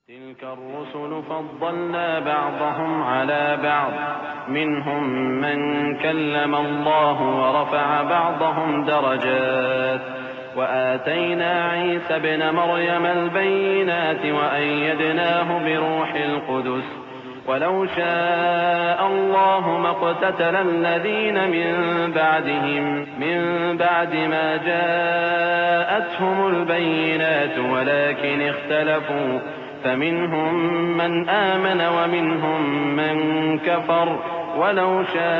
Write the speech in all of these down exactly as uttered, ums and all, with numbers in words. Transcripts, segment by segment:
تلك الرسل فضلنا بعضهم على بعض منهم من كلم الله ورفع بعضهم درجات وآتينا عيسى ابن مريم البينات وأيدناه بروح القدس ولو شاء الله ما اقتتل الذين من بعدهم من بعد ما جاءتهم البينات ولكن اختلفوا فمنهم من آمن ومنهم من كفر ولو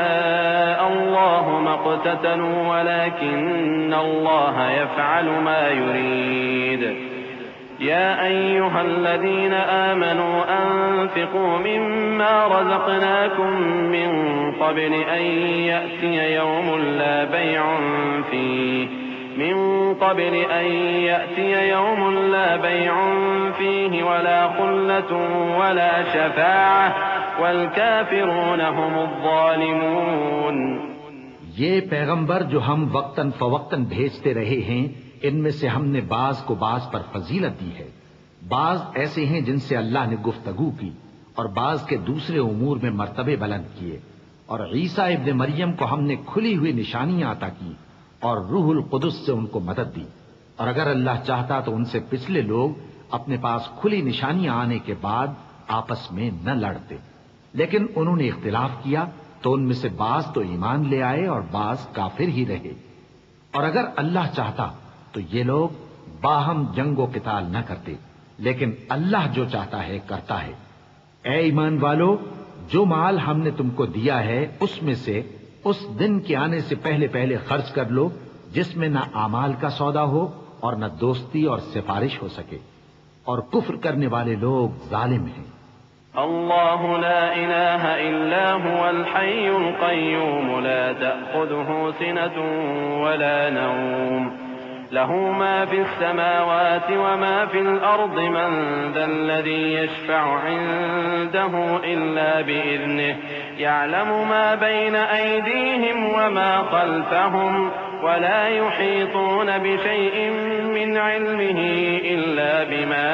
شاء الله ما اقتتلوا ولكن الله يفعل ما يريد يا أيها الذين آمنوا أنفقوا مما رزقناكم من قبل أن يأتي يوم لا بيع فيه من قبل أن يأتي يوم لا بيع فيه ولا خلة ولا شفاعة والكافرون هم الظالمون۔ یہ پیغمبر جو ہم وقتاً فوقتاً بھیجتے رہے ہیں، ان میں سے ہم نے بعض کو بعض پر فضیلت دی ہے۔ بعض ایسے ہیں جن سے اللہ نے گفتگو کی اور بعض کے دوسرے امور میں مرتبے بلند کیے، اور عیسیٰ ابن مریم کو ہم نے کھلی ہوئی نشانیاں عطا کی اور روح القدس سے ان کو مدد دی، اور اگر اللہ چاہتا تو ان سے پچھلے لوگ اپنے پاس کھلی نشانیاں آنے کے بعد آپس میں نہ لڑتے، لیکن انہوں نے اختلاف کیا تو ان میں سے بعض تو ایمان لے آئے اور بعض کافر ہی رہے۔ اور اگر اللہ چاہتا تو یہ لوگ باہم جنگ و قتال نہ کرتے، لیکن اللہ جو چاہتا ہے کرتا ہے۔ اے ایمان والو، جو مال ہم نے تم کو دیا ہے اس میں سے اس دن کے آنے سے پہلے پہلے خرچ کر لو جس میں نہ اعمال کا سودا ہو اور نہ دوستی اور سفارش ہو سکے، اور کفر کرنے والے لوگ ظالم ہیں۔ اللہ لا الہ الا هو الحی القیوم لا تأخذه سنة ولا نوم له ما في السماوات وما في الأرض من ذا الذي يشفع عنده إلا بإذنه يعلم ما بين أيديهم وما خلفهم ولا يحيطون بشيء من علمه إلا بما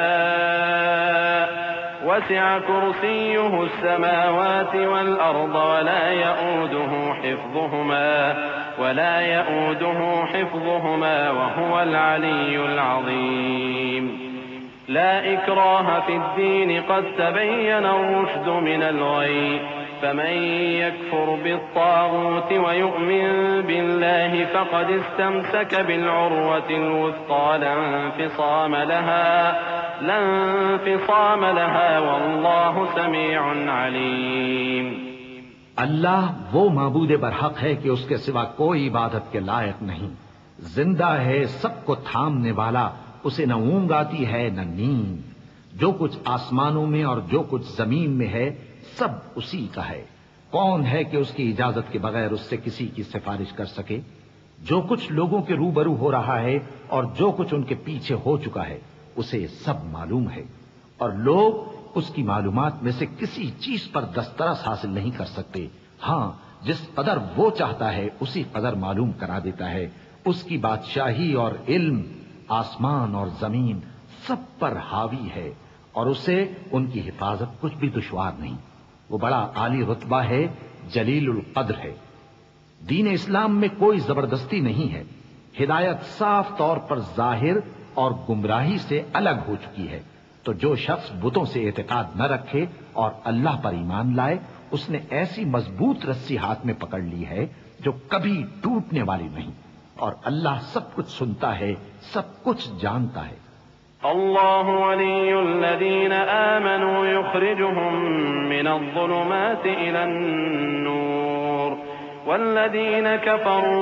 شاء وسع كرسيه السماوات والأرض ولا يؤوده حفظهما ولا يؤوده حفظهما وهو العلي العظيم لا إكراه في الدين قد تبين الرشد من الغي فمن يكفر بالطاغوت ويؤمن بالله فقد استمسك بالعروة الوثقى لا انفصام لها لا انفصام لها والله سميع عليم۔ اللہ وہ معبود برحق ہے کہ اس کے سوا کوئی عبادت کے لائق نہیں، زندہ ہے، سب کو تھامنے والا، اسے نہ اونگ آتی ہے نہ نیند، جو کچھ آسمانوں میں اور جو کچھ زمین میں ہے سب اسی کا ہے۔ کون ہے کہ اس کی اجازت کے بغیر اس سے کسی کی سفارش کر سکے؟ جو کچھ لوگوں کے روبرو ہو رہا ہے اور جو کچھ ان کے پیچھے ہو چکا ہے اسے سب معلوم ہے، اور لوگ اس کی معلومات میں سے کسی چیز پر دسترس حاصل نہیں کر سکتے۔ ہاں، جس قدر وہ چاہتا ہے اسی قدر معلوم کرا دیتا ہے۔ اس کی بادشاہی اور علم آسمان اور زمین سب پر حاوی ہے، اور اسے ان کی حفاظت کچھ بھی دشوار نہیں۔ وہ بڑا عالی رتبہ ہے، جلیل القدر ہے۔ دین اسلام میں کوئی زبردستی نہیں ہے، ہدایت صاف طور پر ظاہر اور گمراہی سے الگ ہو چکی ہے۔ تو جو شخص بتوں سے اعتقاد نہ رکھے اور اللہ پر ایمان لائے، اس نے ایسی مضبوط رسی ہاتھ میں پکڑ لی ہے جو کبھی ٹوٹنے والی نہیں، اور اللہ سب کچھ سنتا ہے، سب کچھ جانتا ہے۔ اللہ ولی الذین آمنوا یخرجهم من الظلمات الى النور والذین کفروا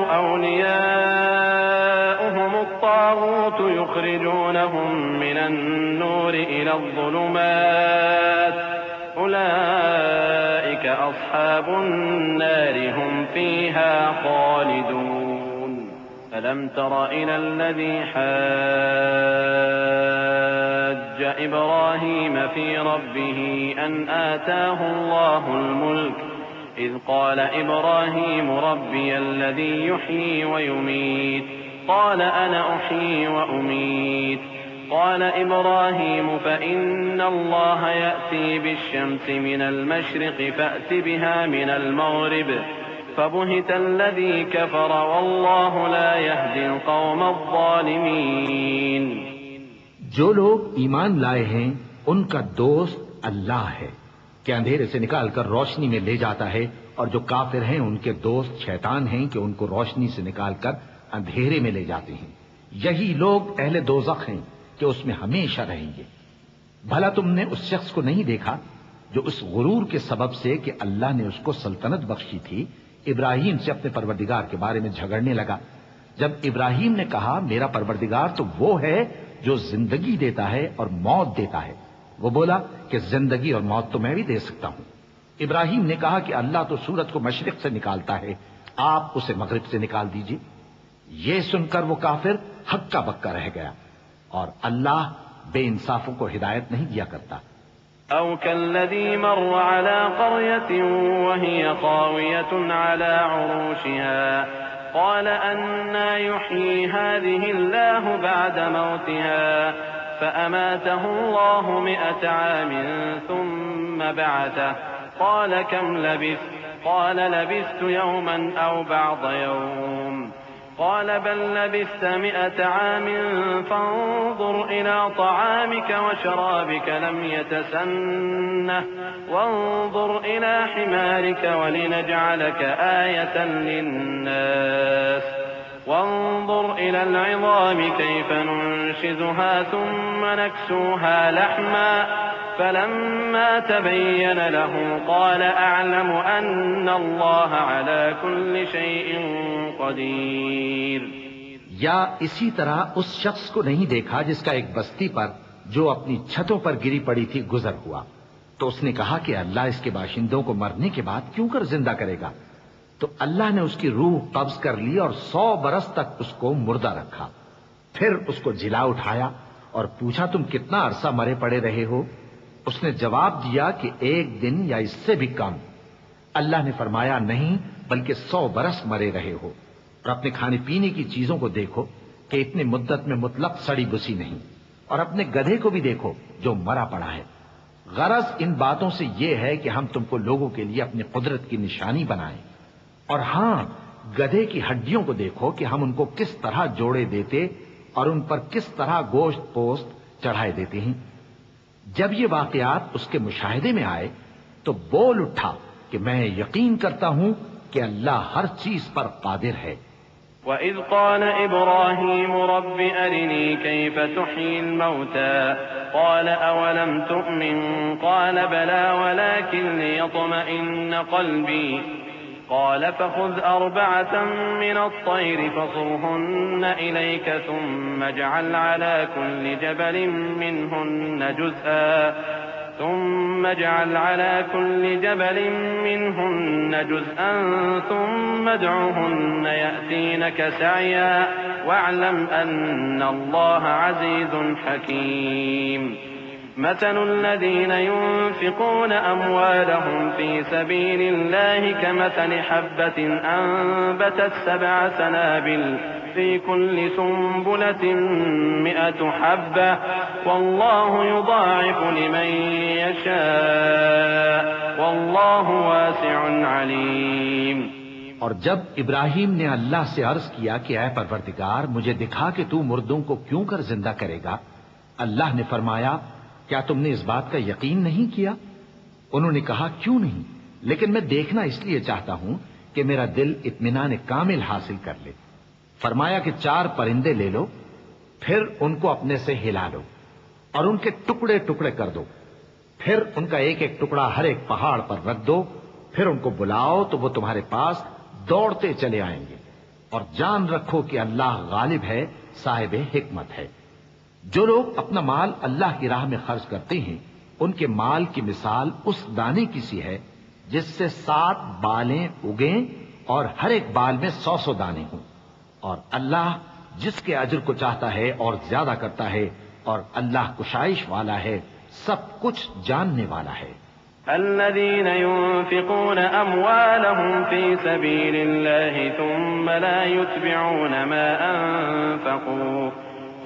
اولیاؤهم الطاغوت یخرجونهم من النور الى الظلمات اولئک اصحاب النار هم فیها خالدون۔ ألم تر إلى الذي حاج إبراهيم في ربه أن آتاه الله الملك إذ قال إبراهيم ربي الذي يحيي ويميت قال أنا أحيي وأميت قال إبراهيم فإن الله يأتي بالشمس من المشرق فأت بها من المغرب فبهت الذي كفر والله لا يهدي القوم الظالمين. جو لوگ ایمان لائے ہیں ان کا دوست اللہ ہے کہ اندھیرے سے نکال کر روشنی میں لے جاتا ہے، اور جو کافر ہیں ان کے دوست شیطان ہیں کہ ان کو روشنی سے نکال کر اندھیرے میں لے جاتے ہیں. یہی لوگ اہل دوزخ ہیں کہ اس میں ہمیشہ رہیں گے. بھلا تم نے اس شخص کو نہیں دیکھا جو اس غرور کے سبب سے کہ اللہ نے اس کو سلطنت بخشی تھی ابراہیم سے اپنے پروردگار کے بارے میں جھگڑنے لگا؟ جب ابراہیم نے کہا میرا پروردگار تو وہ ہے جو زندگی دیتا ہے اور موت دیتا ہے، وہ بولا کہ زندگی اور موت تو میں بھی دے سکتا ہوں. ابراہیم نے کہا کہ اللہ تو سورج کو مشرق سے نکالتا ہے، آپ اسے مغرب سے نکال دیجئے. یہ سن کر وہ کافر ہکا بکا رہ گیا، اور اللہ بے انصافوں کو ہدایت نہیں دیا کرتا. أو كالذي مر على قرية وهي خاوية على عروشها قال أنى يحيي هذه الله بعد موتها فأماته الله مئة عام ثم بعثه قال كم لبثت قال لبثت يوما أو بعض يوم قال بل لبثت مئة عام فانظر إلى طعامك وشرابك لم يتسنه وانظر إلى حمارك ولنجعلك آية للناس وانظر إلى العظام كيف ننشزها ثم نكسوها لحما فلما تبين له قال أعلم أن الله على كل شيء قدیر. یا اسی طرح اس شخص کو نہیں دیکھا جس کا ایک بستی پر جو اپنی چھتوں پر گری پڑی تھی گزر ہوا، تو اس نے کہا کہ اللہ اس کے باشندوں کو مرنے کے بعد کیوں کر زندہ کرے گا؟ تو اللہ نے اس کی روح قبض کر لی اور سو برس تک اس کو مردہ رکھا. پھر اس کو جلا اٹھایا اور پوچھا تم کتنا عرصہ مرے پڑے رہے ہو؟ اس نے جواب دیا کہ ایک دن یا اس سے بھی کم. اللہ نے فرمایا نہیں بلکہ سو برس مرے رہے ہو. اور اپنے کھانے پینے کی چیزوں کو دیکھو کہ اتنی مدت میں مطلق سڑی بسی نہیں، اور اپنے گدھے کو بھی دیکھو جو مرا پڑا ہے. غرض ان باتوں سے یہ ہے کہ ہم تم کو لوگوں کے لیے اپنی قدرت کی نشانی بنائیں. اور ہاں، گدھے کی ہڈیوں کو دیکھو کہ ہم ان کو کس طرح جوڑے دیتے اور ان پر کس طرح گوشت پوست چڑھائے دیتے ہیں. جب یہ واقعات اس کے مشاہدے میں آئے تو بول اٹھا کہ میں یقین کرتا ہوں کہ اللہ ہر چیز پر قادر ہے. وَإِذْ قَالَ إِبْرَاهِيمُ رَبِّ أَرِنِي كَيْفَ تُحْيِي الْمَوْتَى قَالَ أَوَلَمْ تُؤْمِنْ قَالَ بَلَى وَلَكِنْ لِيَطْمَئِنَّ قَلْبِي قال فخذ أربعة من الطير فصرهن إليك ثم اجعل على كل جبل منهن جزءا ثم اجعل على كل جبل منهن جزءا ثم ادعهن يأتينك سعيا واعلم أن الله عزيز حكيم. مثل الذين ينفقون أموالهم في سبيل الله كمثل حبة أنبتت سبع سنابل في كل سنبلة مئة حبة والله يضاعف لمن يشاء والله واسع عليم. اور جب ابراہیم نے اللہ سے عرض کیا کہ اے پروردگار مجھے دکھا کہ تو مردوں کو کیوں کر زندہ کرے گا، اللہ نے فرمایا کیا تم نے اس بات کا یقین نہیں کیا؟ انہوں نے کہا کیوں نہیں، لیکن میں دیکھنا اس لیے چاہتا ہوں کہ میرا دل اطمینان کامل حاصل کر لے. فرمایا کہ چار پرندے لے لو، پھر ان کو اپنے سے ہلا لو اور ان کے ٹکڑے ٹکڑے کر دو، پھر ان کا ایک ایک ٹکڑا ہر ایک پہاڑ پر رکھ دو، پھر ان کو بلاؤ تو وہ تمہارے پاس دوڑتے چلے آئیں گے. اور جان رکھو کہ اللہ غالب ہے، صاحب حکمت ہے. جو لوگ اپنا مال اللہ کی راہ میں خرچ کرتے ہیں ان کے مال کی مثال اس دانے کی سی ہے جس سے سات بالیں اگیں اور ہر ایک بال میں سو سو دانے ہوں. اور اللہ جس کے اجر کو چاہتا ہے اور زیادہ کرتا ہے، اور اللہ کشائش والا ہے، سب کچھ جاننے والا ہے. الذين ينفقون أموالهم في سبيل الله ثم لا يتبعون ما أنفقوا ثم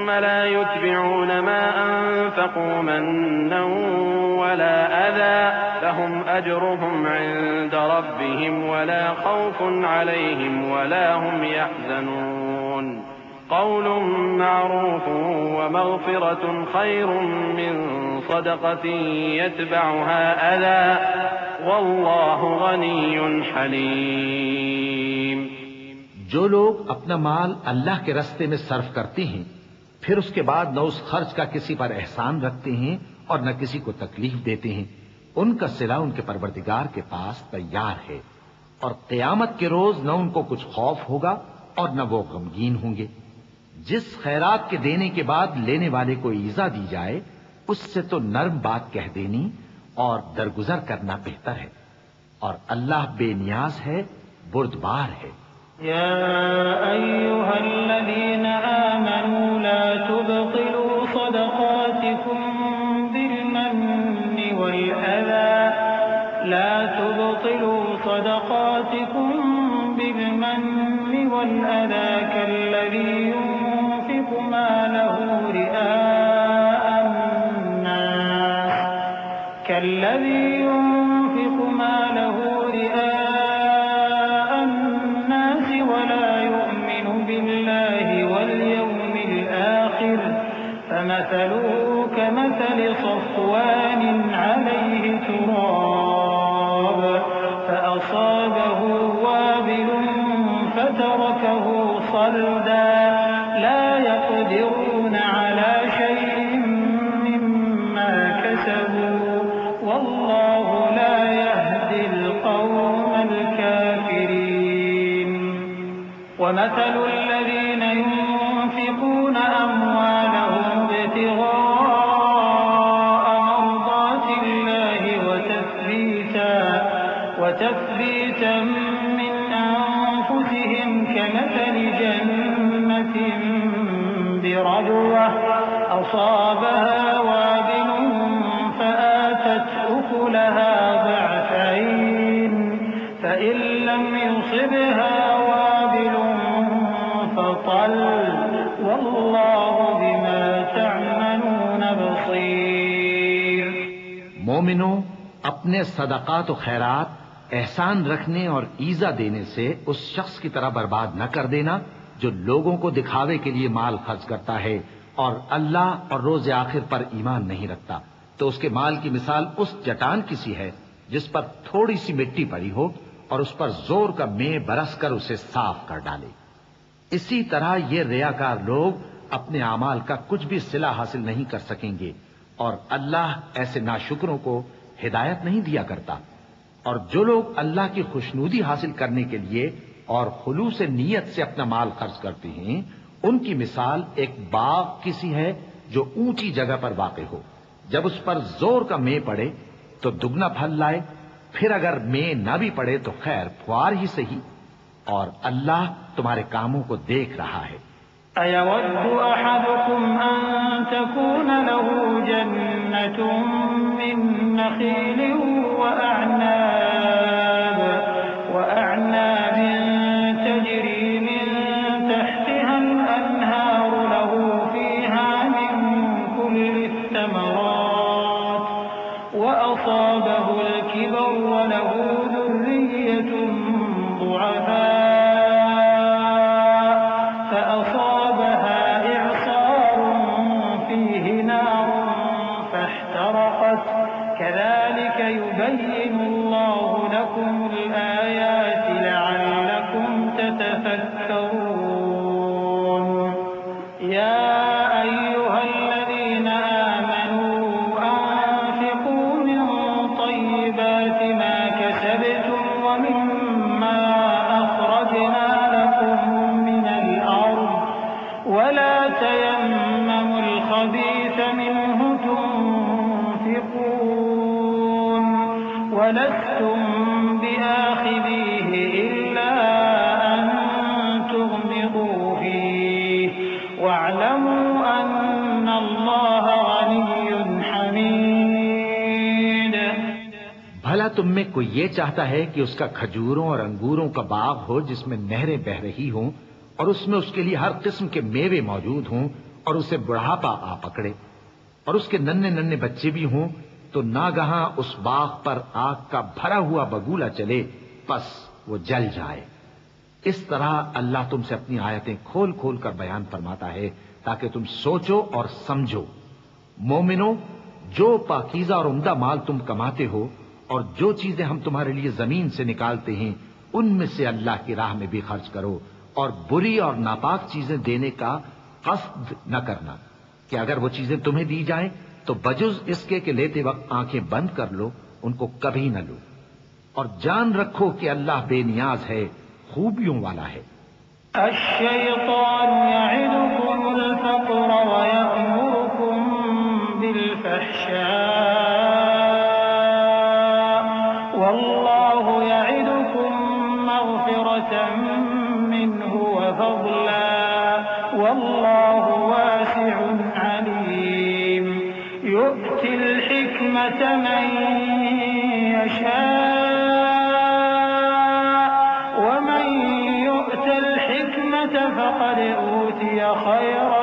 ثم لا يتبعون ما أنفقوا منا ولا أذى لهم أجرهم عند ربهم ولا خوف عليهم ولا هم يحزنون قول معروف ومغفرة خير من صدقة يتبعها أذى والله غني حليم. جو لوگ اپنا مال اللہ کے راستے میں صرف کرتے ہیں پھر اس کے بعد نہ اس خرچ کا کسی پر احسان رکھتے ہیں اور نہ کسی کو تکلیف دیتے ہیں، ان کا صلہ ان کے پروردگار کے پاس تیار ہے، اور قیامت کے روز نہ ان کو کچھ خوف ہوگا اور نہ وہ غمگین ہوں گے. جس خیرات کے دینے کے بعد لینے والے کو ایذا دی جائے اس سے تو نرم بات کہہ دینی اور درگزر کرنا بہتر ہے، اور اللہ بے نیاز ہے، بردبار ہے. يا أيها الذين آمنوا لا تبطلوا صدقاتكم بالمن والأذى لا تبطلوا صدقاتكم بالمن والأذى كالذي ينفق ماله رئاء الناس كالذي ينفق ماله رئاء فمثله كمثل صفوان عليه تراب فأصابه وابل فتركه صلدا لا يقدرون على شيء مما كسبوا والله لا يهدي القوم الكافرين. ومثل الذين ينفقون أموالهم ابتغاء مرضات الله وتثبيتا وتثبيتا من أنفسهم كمثل جنة بربوة أصابها وابل فآتت أكلها ضعفين فإن لم يصبها وابل فطل والله بما تعملون بصير. مومنوں، اپنے صدقات و خیرات احسان رکھنے اور ایذا دینے سے اس شخص کی طرح برباد نہ کر دینا جو لوگوں کو دکھاوے کے لیے مال خرچ کرتا ہے اور اللہ اور روز آخر پر ایمان نہیں رکھتا، تو اس کے مال کی مثال اس چٹان کی سی ہے جس پر تھوڑی سی مٹی پڑی ہو اور اس پر زور کا مے برس کر اسے صاف کر ڈالے. اسی طرح یہ ریاکار لوگ اپنے اعمال کا کچھ بھی صلہ حاصل نہیں کر سکیں گے، اور اللہ ایسے ناشکروں کو ہدایت نہیں دیا کرتا. اور جو لوگ اللہ کی خوشنودی حاصل کرنے کے لیے اور خلوص نیت سے اپنا مال خرچ کرتے ہیں ان کی مثال ایک باغ کی سی ہے جو اونچی جگہ پر واقع ہو. جب اس پر زور کا مے پڑے تو دگنا پھل لائے، پھر اگر مے نہ بھی پڑے تو خیر پھوار ہی صحیح، اور اللہ تمہارے کاموں کو دیکھ رہا ہے. أَيَوَدُّ أَحَدُكُمْ أَن تَكُونَ لَهُ جَنَّةٌ مِّن نَّخِيلٍ وَأَعْنَابٍ وَأَعْنَابٍ تَجْرِي مِن تَحْتِهَا الْأَنْهَارُ لَهُ فِيهَا مِن كُلِّ الثَّمَرَاتِ وَأَصَابَهُ الْكِبَرُ وَلَهُ ذُرِّيَّةٌ ضُعَفَاءُ يبين الله لكم الآيات لعلكم تتفكرون. يا أيها الذين آمنوا أنفقوا من طيبات ما كسبتم ومما أخرجنا لكم من الأرض ولا تيمموا الخبيث منه تنفقون ولستم بآخذيه إلا أن تغمضوا فيه واعلموا أن الله غني حميد. بھلا تم میں کوئی یہ چاہتا ہے کہ اس کا کھجوروں اور انگوروں کا باغ ہو جس میں نہریں بہہ رہی ہوں اور اس میں اس کے لیے ہر قسم کے میوے موجود ہوں اور اسے بڑھاپا آ پکڑے اور اس کے ننھے ننھے بچے بھی ہوں تو ناگہاں اس باغ پر آگ کا بھرا ہوا بگولا چلے پس وہ جل جائے۔ اس طرح اللہ تم سے اپنی آیتیں کھول کھول کر بیان فرماتا ہے تاکہ تم سوچو اور سمجھو۔ مومنو، جو پاکیزہ اور عمدہ مال تم کماتے ہو اور جو چیزیں ہم تمہارے لیے زمین سے نکالتے ہیں ان میں سے اللہ کی راہ میں بھی خرچ کرو، اور بری اور ناپاک چیزیں دینے کا قصد نہ کرنا کہ اگر وہ چیزیں تمہیں دی جائیں تو بجز اس کے کہ لیتے وقت آنکھیں بند کر لو، ان کو کبھی نہ لو، اور جان رکھو کہ اللہ بے نیاز ہے، خوبیوں والا ہے۔ الشیطان یعدکم الفقر ویأمرکم بالفحشاء واللہ یعدکم مغفرة منہ وفضلا واللہ واسع علیم یؤتی الحکمة من یشاء فقد أوتي خيرا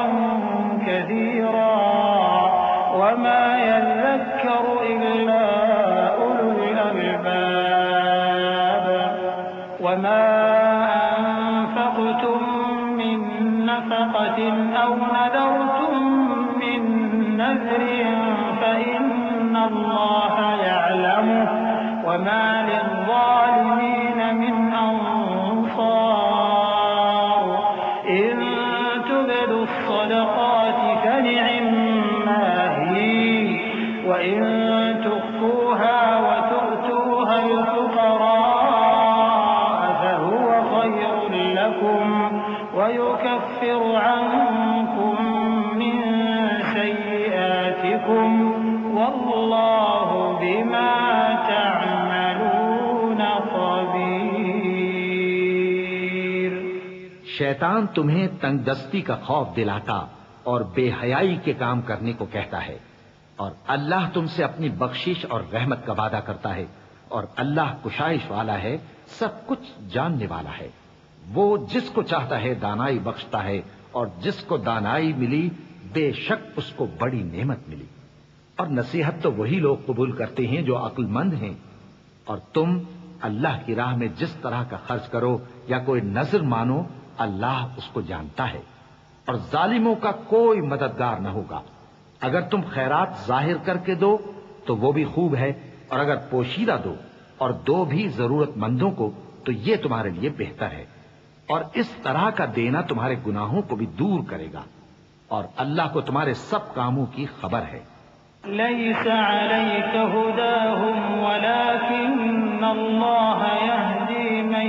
كثيرا وما يذكر إلا أولو الألباب وما أنفقتم من نفقة أو نذرتم من نذر فإن الله يعلمه وما للظالمين من أنصار الصدقات فنعما هي وإن تخفوها وتؤتوها الفقراء فهو خير لكم ويكفر عنكم من سيئاتكم والله بما تعملون خبير۔ شیطان تمہیں تنگ دستی کا خوف دلاتا اور بے حیائی کے کام کرنے کو کہتا ہے، اور اللہ تم سے اپنی بخشش اور رحمت کا وعدہ کرتا ہے، اور اللہ کشائش والا ہے، سب کچھ جاننے والا ہے۔ وہ جس کو چاہتا ہے دانائی بخشتا ہے، اور جس کو دانائی ملی بے شک اس کو بڑی نعمت ملی۔ اور نصیحت تو وہی لوگ قبول کرتے ہیں جو عقل مند ہیں، اور تم اللہ کی راہ میں جس طرح کا خرچ کرو یا کوئی نذر مانو اللہ اس کو جانتا ہے، اور ظالموں کا کوئی مددگار نہ ہوگا۔ اگر تم خیرات ظاہر کر کے دو تو وہ بھی خوب ہے، اور اگر پوشیدہ دو اور دو بھی ضرورت مندوں کو تو یہ تمہارے لیے بہتر ہے، اور اس طرح کا دینا تمہارے گناہوں کو بھی دور کرے گا، اور اللہ کو تمہارے سب کاموں کی خبر ہے۔ ليس عليك هداهم ولكن الله يهدي من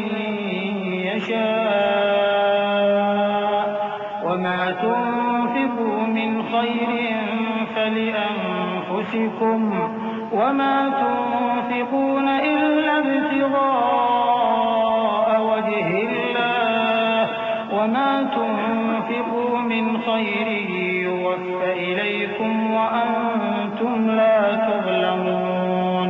يشاء وما تنفقوا من خير فلأنفسكم وما تنفقون إلا ابتغاء وجه الله وما تنفقوا من خير يوفى إليكم وأنتم لا تظلمون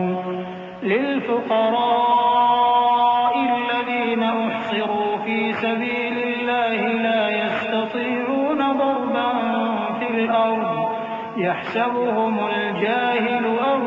للفقراء الذين أحصروا في سبيل الله لا يستطيعون ضربا في الأرض يحسبهم الجاهل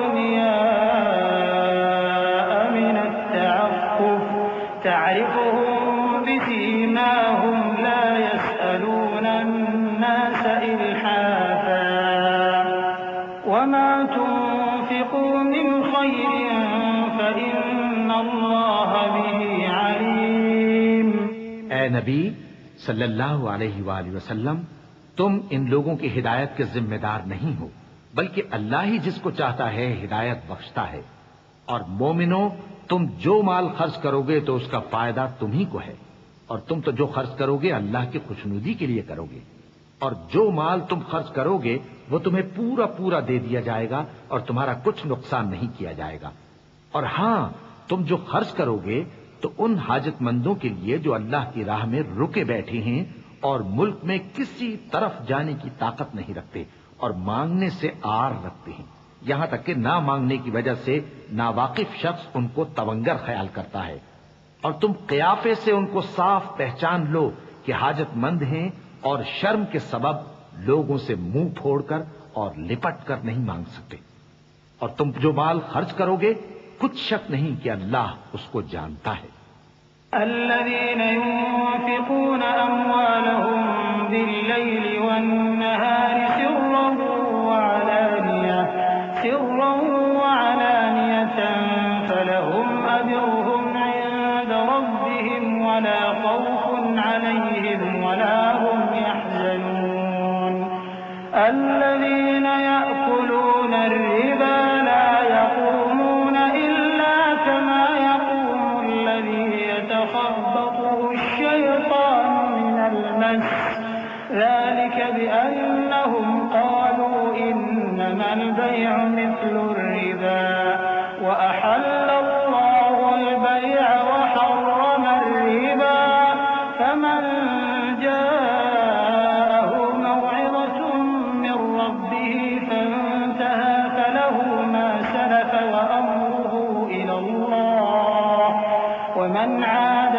أغنياء من التعفف تعرفهم بسيماهم لا يسألون الناس إلحافا وما تنفقوا من خير فإن الله به عليم۔ اے نبی صلی اللہ علیہ وآلہ وسلم، تم ان لوگوں کی ہدایت کے ذمہ دار نہیں ہو، بلکہ اللہ ہی جس کو چاہتا ہے ہدایت بخشتا ہے۔ اور مومنو، تم جو مال خرچ کرو گے تو اس کا فائدہ تمہیں کو ہے، اور تم تو جو خرچ کرو گے اللہ کی خوشنودی کے لیے کرو گے، اور جو مال تم خرچ کرو گے وہ تمہیں پورا پورا دے دیا جائے گا اور تمہارا کچھ نقصان نہیں کیا جائے گا۔ اور ہاں، تم جو خرچ کرو گے تو ان حاجت مندوں کے لیے جو اللہ کی راہ میں رکے بیٹھے ہیں اور ملک میں کسی طرف جانے کی طاقت نہیں رکھتے اور مانگنے سے آر رکھتے ہیں، یہاں تک کہ نہ مانگنے کی وجہ سے ناواقف شخص ان کو تونگر خیال کرتا ہے، اور تم قیافے سے ان کو صاف پہچان لو کہ حاجت مند ہیں اور شرم کے سبب لوگوں سے منہ پھوڑ کر اور لپٹ کر نہیں مانگ سکتے. اور تم جو مال خرچ کرو گے کچھ شک نہیں کہ اللہ اس کو جانتا ہے. الذين ينفقون أموالهم بالليل والنهار سرا وعلانية سرا وعلانية فلهم أجرهم عند ربهم ولا خوف عليهم ولا هم يحزنون. الذين يأكلون الربا لا يقومون إلا كما يقوم الذي يتخبطه الشيطان من المس ذلك بأنهم قالوا إنما البيع مثل الربا وأحل الله البيع وحرم الربا فمن جاءه موعظة من ربه فانتهى فله ما سلف وأمره إلى الله ومن عاد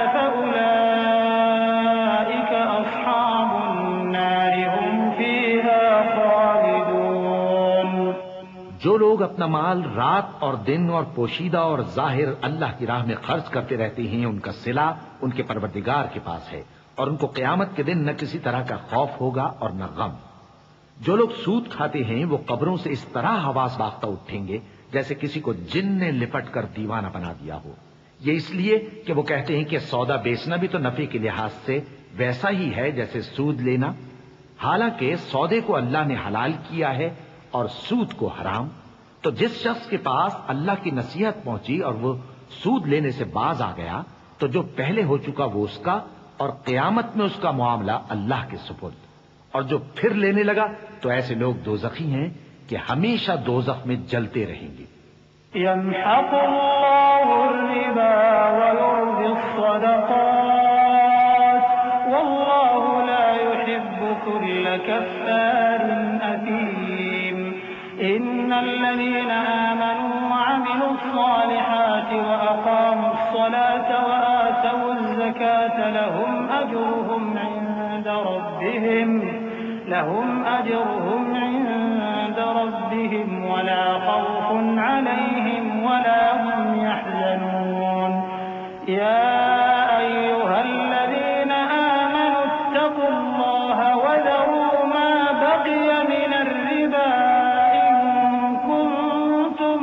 فأولئك أصحاب النار هم فيها خالدون. جو لوگ اپنا مال رات اور دن اور پوشیدہ اور ظاہر اللہ کی راہ میں خرچ کرتے رہتے ہیں ان کا صلہ ان کے پروردگار کے پاس ہے اور ان کو قیامت کے دن نہ کسی طرح کا خوف ہوگا اور نہ غم. جو لوگ سود کھاتے ہیں وہ قبروں سے اس طرح حواس باختہ اٹھیں گے جیسے کسی کو جن نے لپٹ کر دیوانہ بنا دیا ہو. یہ اس لیے کہ وہ کہتے ہیں کہ سودا بیچنا بھی تو نفع کے لحاظ سے ویسا ہی ہے جیسے سود لینا، حالانکہ سودے کو اللہ نے حلال کیا ہے اور سود کو حرام. تو جس شخص کے پاس اللہ کی نصیحت پہنچی اور وہ سود لینے سے باز آ گیا تو جو پہلے ہو چکا وہ اس کا اور قیامت میں اس کا معاملہ اللہ کے سپرد. اور جو پھر لینے لگا تو ایسے لوگ دوزخی ہیں کہ ہمیشہ دوزخ میں جلتے رہیں گے. يمحق الله الربا ويربي الصدقات والله لا يحب كل كفار أثيم. إن الذين آمنوا وعملوا الصالحات وأقاموا الصلاة وآتوا الزكاة لهم أجرهم عند ربهم لهم أجرهم عند ربهم ولا خوف عليهم ولا هم يحزنون. يا أيها الذين آمنوا اتقوا الله وذروا ما بقي من الربا إن كنتم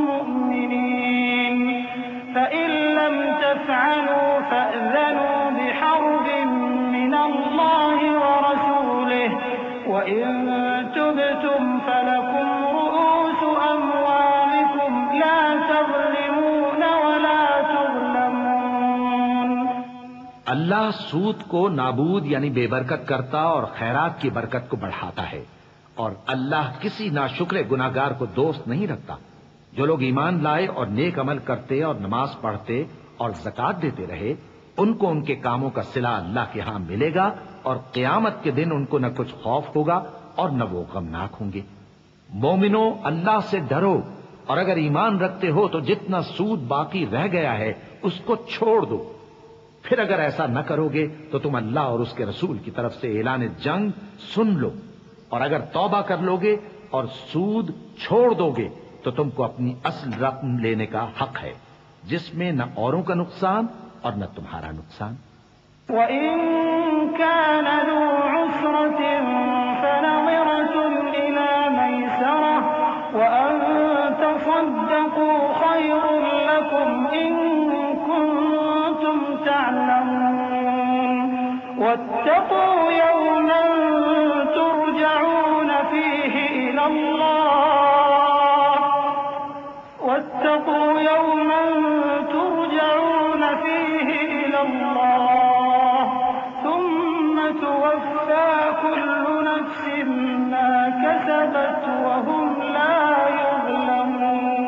مؤمنين فإن لم تفعلوا فأذنوا بحرب من الله ورسوله وإن تبتم فلكم رؤوس أموالكم لا تظلمون ولا تظلمون. اللہ سود کو نابود یعنی بے برکت کرتا اور خیرات کی برکت کو بڑھاتا ہے اور اللہ کسی ناشکر گناہگار کو دوست نہیں رکھتا. جو لوگ ایمان لائے اور نیک عمل کرتے اور نماز پڑھتے اور زکوٰۃ دیتے رہے ان کو ان کے کاموں کا صلہ اللہ کے ہاں ملے گا اور قیامت کے دن ان کو نہ کچھ خوف ہوگا اور نہ وہ غمناک ہوں گے. مومنو اللہ سے ڈرو اور اگر ایمان رکھتے ہو تو جتنا سود باقی رہ گیا ہے اس کو چھوڑ دو. پھر اگر ایسا نہ کرو گے تو تم اللہ اور اس کے رسول کی طرف سے اعلان جنگ سن لو اور اگر توبہ کر لو گے اور سود چھوڑ دو گے تو تم کو اپنی اصل رقم لینے کا حق ہے جس میں نہ اوروں کا نقصان اور نہ تمہارا نقصان. وَإِن كَانَ ذُو عُسْرَةٍ فَنَظِرَةٌ إِلَى مَيْسَرَةٍ وَأَن تَصَدَّقُوا خَيْرٌ لَكُمْ إِن كُنتُمْ تَعْلَمُونَ. وَاتَّقُوا يَوْمًا تُرْجَعُونَ فِيهِ إِلَى اللَّهِ وَاتَّقُوا يَوْمًا تُرْجَعُونَ فِيهِ إِلَى اللَّهِ ثُمَّ تُوَفَّى كُلُّ نَفْسٍ مَا كَسَبَتْ وَهُمْ لَا يُظْلَمُونَ.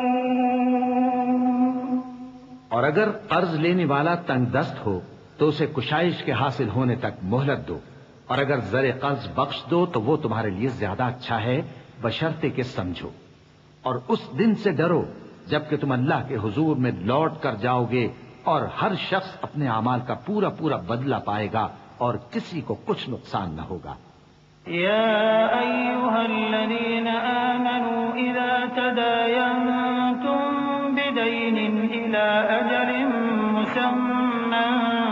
اور اگر قرض لینے والا تنگ دست ہو تو اسے کشائش کے حاصل ہونے تک مہلت دو اور اگر زر قرض بخش دو تو وہ تمہارے لیے زیادہ اچھا ہے بشرطے کہ سمجھو. اور اس دن سے ڈرو جبکہ تم اللہ کے حضور میں لوٹ کر جاؤ گے اور ہر شخص اپنے اعمال کا پورا پورا بدلہ پائے گا اور کسی کو کچھ نقصان نہ ہوگا. يا أيها الذين آمنوا إذا تداينتم بدين إلى أجل مسمى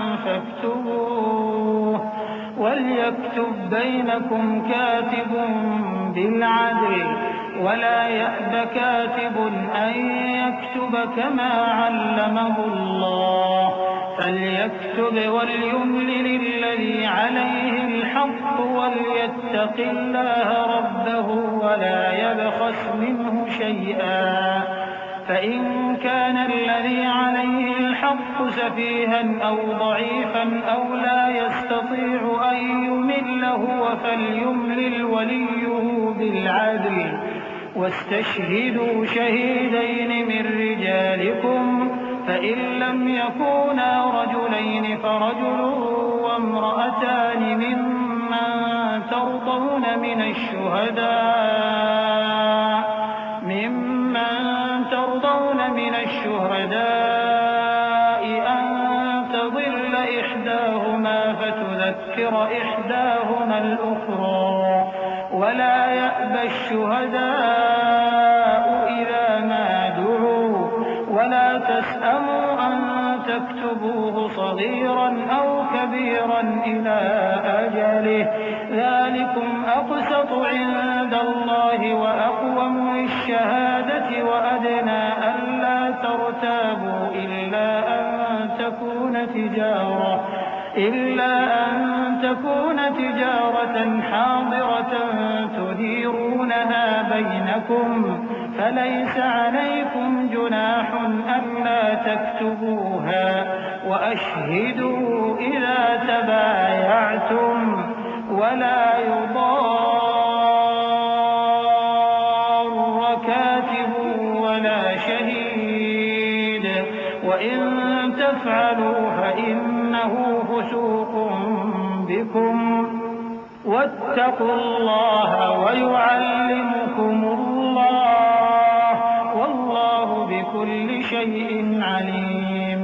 فاكتبوه وليكتب بينكم كاتب بالعدل ولا يأب كاتب أن يكتب كما علمه الله فليكتب وليملل الذي عليه الحق وليتق الله ربه ولا يبخس منه شيئا فإن كان الذي عليه الحق سفيها أو ضعيفا أو لا يستطيع أن يمل هو فليملل وليه بالعدل واستشهدوا شهيدين من رجالكم فإن لم يكونا رجلين فرجل وامرأتان ممن ترضون من الشهداء ممن ترضون من الشهداء أن تضل إحداهما فتذكر إحداهما الأخرى ولا يأبى الشهداء إذا ما دعوا ولا تسأموا أن تكتبوه صغيرا أو كبيرا إلى أجله ذلكم أقسط عند الله وأقوم للشهادة وأدنى ألا ترتابوا إلا أن تكون تجارة إلا أن تكون تجارة حاضرة تديرونها بينكم فليس عليكم جناح ألا تكتبوها وأشهدوا إذا تبايعتم ولا يضار كاتب ولا شهيد وإن تفعلوا فإنه فسوق بكم واتقوا الله ويعلمكم الله والله بكل شيء عليم.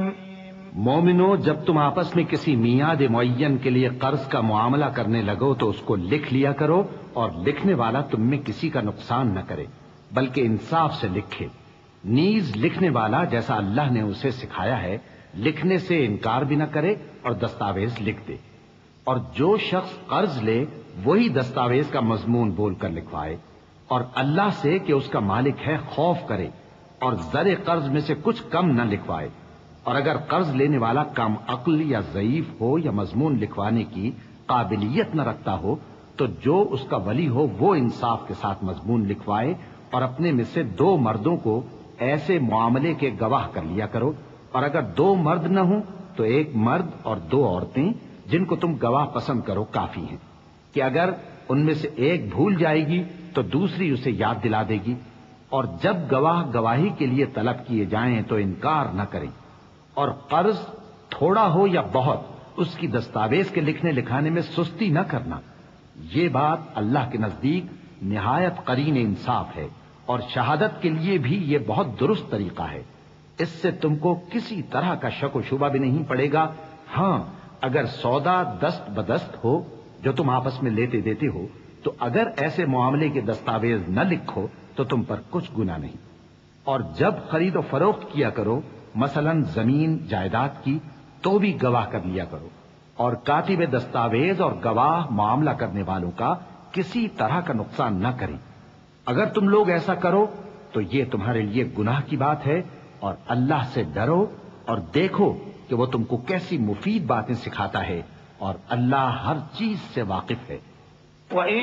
مومنو، جب تم آپس میں کسی میعاد معین کے لیے قرض کا معاملہ کرنے لگو تو اس کو لکھ لیا کرو اور لکھنے والا تم میں کسی کا نقصان نہ کرے بلکہ انصاف سے لکھے. نیز لکھنے والا جیسا اللہ نے اسے سکھایا ہے لکھنے سے انکار بھی نہ کرے اور دستاویز لکھ دے. اور جو شخص قرض لے وہی دستاویز کا مضمون بول کر لکھوائے اور اللہ سے کہ اس کا مالک ہے خوف کرے اور زر قرض میں سے کچھ کم نہ لکھوائے. اور اگر قرض لینے والا کم عقل یا ضعیف ہو یا مضمون لکھوانے کی قابلیت نہ رکھتا ہو تو جو اس کا ولی ہو وہ انصاف کے ساتھ مضمون لکھوائے اور اپنے میں سے دو مردوں کو ایسے معاملے کے گواہ کر لیا کرو. اور اگر دو مرد نہ ہوں تو ایک مرد اور دو عورتیں جن کو تم گواہ پسند کرو کافی ہیں کہ اگر ان میں سے ایک بھول جائے گی تو دوسری اسے یاد دلا دے گی. اور جب گواہ گواہی کے لیے طلب کیے جائیں تو انکار نہ کریں. اور قرض تھوڑا ہو یا بہت اس کی دستاویز کے لکھنے لکھانے میں سستی نہ کرنا. یہ بات اللہ کے نزدیک نہایت قرین انصاف ہے اور شہادت کے لیے بھی یہ بہت درست طریقہ ہے. اس سے تم کو کسی طرح کا شک و شبہ بھی نہیں پڑے گا. ہاں اگر سودا دست بدست ہو جو تم آپس میں لیتے دیتے ہو تو اگر ایسے معاملے کے دستاویز نہ لکھو تو تم پر کچھ گناہ نہیں. اور جب خرید و فروخت کیا کرو مثلا زمین جائیداد کی تو بھی گواہ کر لیا کرو. اور کاتب دستاویز اور گواہ معاملہ کرنے والوں کا کسی طرح کا نقصان نہ کریں. اگر تم لوگ ایسا کرو تو یہ تمہارے لیے گناہ کی بات ہے. اور اللہ سے ڈرو اور دیکھو کہ وہ تم کو کیسی مفید باتیں سکھاتا ہے اور اللہ ہر چیز سے واقف ہے. وَإِن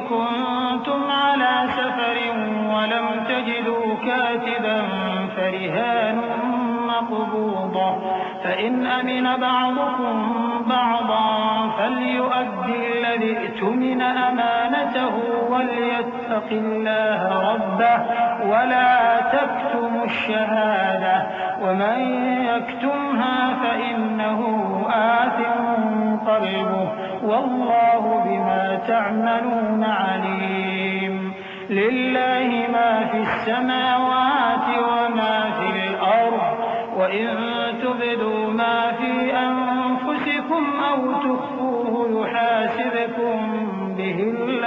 كُنتُمْ عَلَى سَفَرٍ وَلَمْ تَجِدُوا كَاتِبًا فَرِهَانٌ مَّقْبُوضَةٌ فَإِنْ أَمِنَ بَعْضُكُم بَعْضًا فَلْيُؤَدِّ الَّذِي اؤْتُمِنَ أَمَانَتَهُ وَلْيَتَّقِ اللَّهَ رَبَّهُ وَلَا تَكْتُمُوا الشَّهَادَةَ وَمَن يَكْتُمْهَا فَإِنَّهُ آثِمٌ قَلْبُهُ وَاللَّهُ بِمَا تعملون عليم. لله ما في السماوات وما في الأرض وإن تبدوا ما في أنفسكم أو تخفوه يحاسبكم به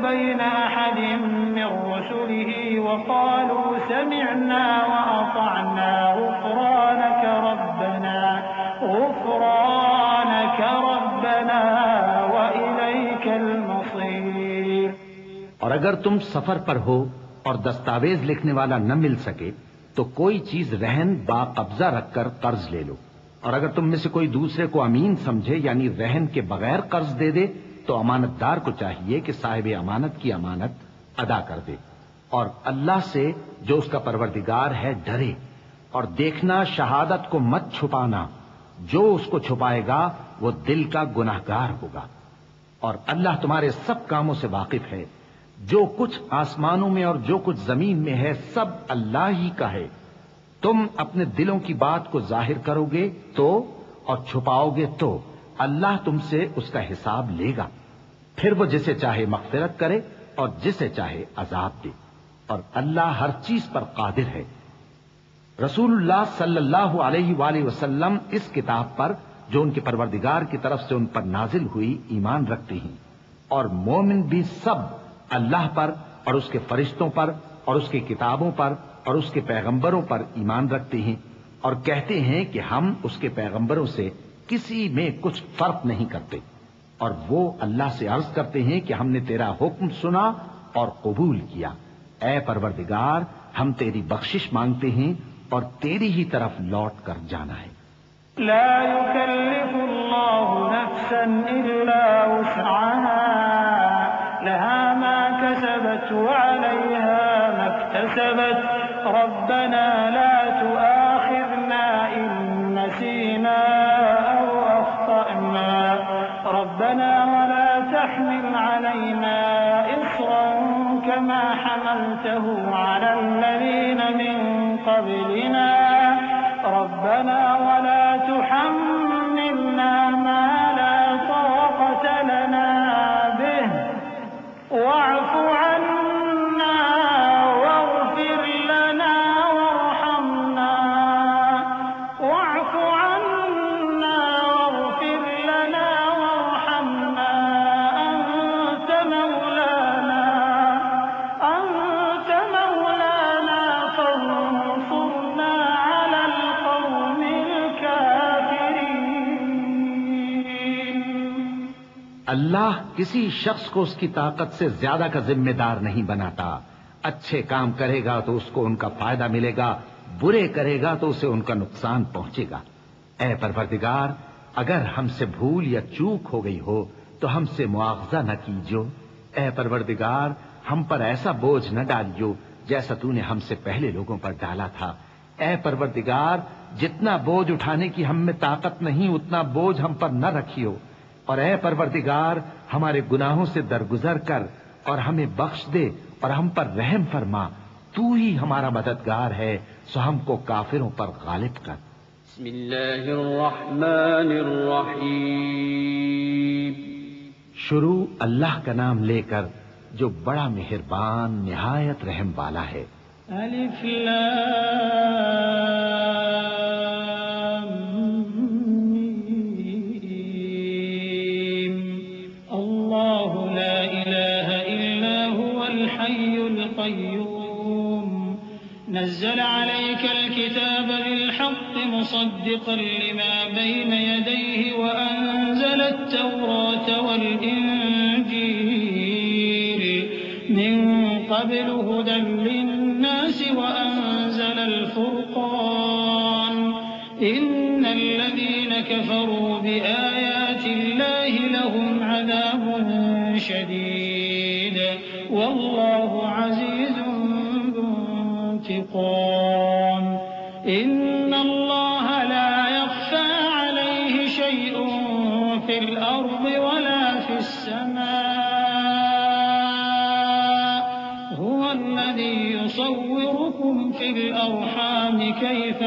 بين أحد من رسله وقالوا سمعنا وأطعنا غفرانك ربنا غفرانك ربنا وإليك المصير۔ اور اگر تم سفر پر ہو اور دستاویز لکھنے والا نہ مل سکے تو کوئی چیز رہن با قبضہ رکھ کر قرض لے لو، اور اگر تم میں سے کوئی دوسرے کو امین سمجھے یعنی رہن کے بغیر قرض دے دے تو امانت دار کو چاہیے کہ صاحب امانت کی امانت ادا کر دے، اور اللہ سے جو اس کا پروردگار ہے ڈرے، اور دیکھنا شہادت کو مت چھپانا، جو اس کو چھپائے گا وہ دل کا گناہگار ہوگا، اور اللہ تمہارے سب کاموں سے واقف ہے، جو کچھ آسمانوں میں اور جو کچھ زمین میں ہے سب اللہ ہی کا ہے۔ تم اپنے دلوں کی بات کو ظاہر کرو گے تو اور چھپاؤ گے تو اللہ تم سے اس کا حساب لے گا، پھر وہ جسے چاہے مغفرت کرے اور جسے چاہے عذاب دے، اور اللہ ہر چیز پر قادر ہے۔ رسول اللہ صلی اللہ علیہ وآلہ وسلم اس کتاب پر جو ان کے پروردگار کی طرف سے ان پر نازل ہوئی ایمان رکھتے ہیں، اور مومن بھی سب اللہ پر اور اس کے فرشتوں پر اور اس کی کتابوں پر اور اس کے پیغمبروں پر ایمان رکھتے ہیں، اور کہتے ہیں کہ ہم اس کے پیغمبروں سے کسی میں کچھ فرق نہیں کرتے، اور وہ اللہ سے عرض کرتے ہیں کہ ہم نے تیرا حکم سنا اور قبول کیا، اے پروردگار ہم تیری بخشش مانگتے ہیں اور تیری ہی طرف لوٹ کر جانا ہے۔ لا يكلف الله نفسا إلا وسعها لها ما كسبت وعليها ما اكتسبت ربنا لا تؤاخذنا إن نسينا أو أخطأنا ربنا ولا تحمل علينا إصرا كما حملته على الذين من قبلنا ربنا ولا تحملنا ما لا طاقة لنا به واعف عنا واغفر لنا وارحمنا واعف عنا واغفر لنا وارحمنا أنت مولانا أنت مولانا فانصرنا على القوم الكافرين۔ اللہ کسی شخص کو اس کی طاقت سے زیادہ کا ذمہ دار نہیں بناتا، اچھے کام کرے گا تو اس کو ان کا فائدہ ملے گا، برے کرے گا تو اسے ان کا نقصان پہنچے گا۔ اے پروردگار اگر ہم سے بھول یا چوک ہو گئی ہو تو ہم سے مواخذہ نہ کیجو، اے پروردگار ہم پر ایسا بوجھ نہ ڈالیو جیسا تو نے ہم سے پہلے لوگوں پر ڈالا تھا، اے پروردگار جتنا بوجھ اٹھانے کی ہم میں طاقت نہیں اتنا بوجھ ہم پر نہ رکھیو، اور اے پروردگار ہمارے گناہوں سے درگزر کر اور ہمیں بخش دے اور ہم پر رحم فرما، تو ہی ہمارا مددگار ہے سو ہم کو کافروں پر غالب کر۔ بسم اللہ الرحمن الرحیم۔ شروع اللہ کا نام لے کر جو بڑا مہربان نہایت رحم والا ہے۔ الف لام میم اللہ لا الہ الا هو الحی القیوم نزل عليك الكتاب بالحق مصدقا لما بين يديه وأنزل التوراة والإنجيل من قبل هدى للناس وأنزل الفرقان إن الذين كفروا بآيات الله لهم عذاب شديد والله عزيز انتقام إن الله لا يخفى عليه شيء في الأرض ولا في السماء هو الذي يصوركم في الأرحام كيف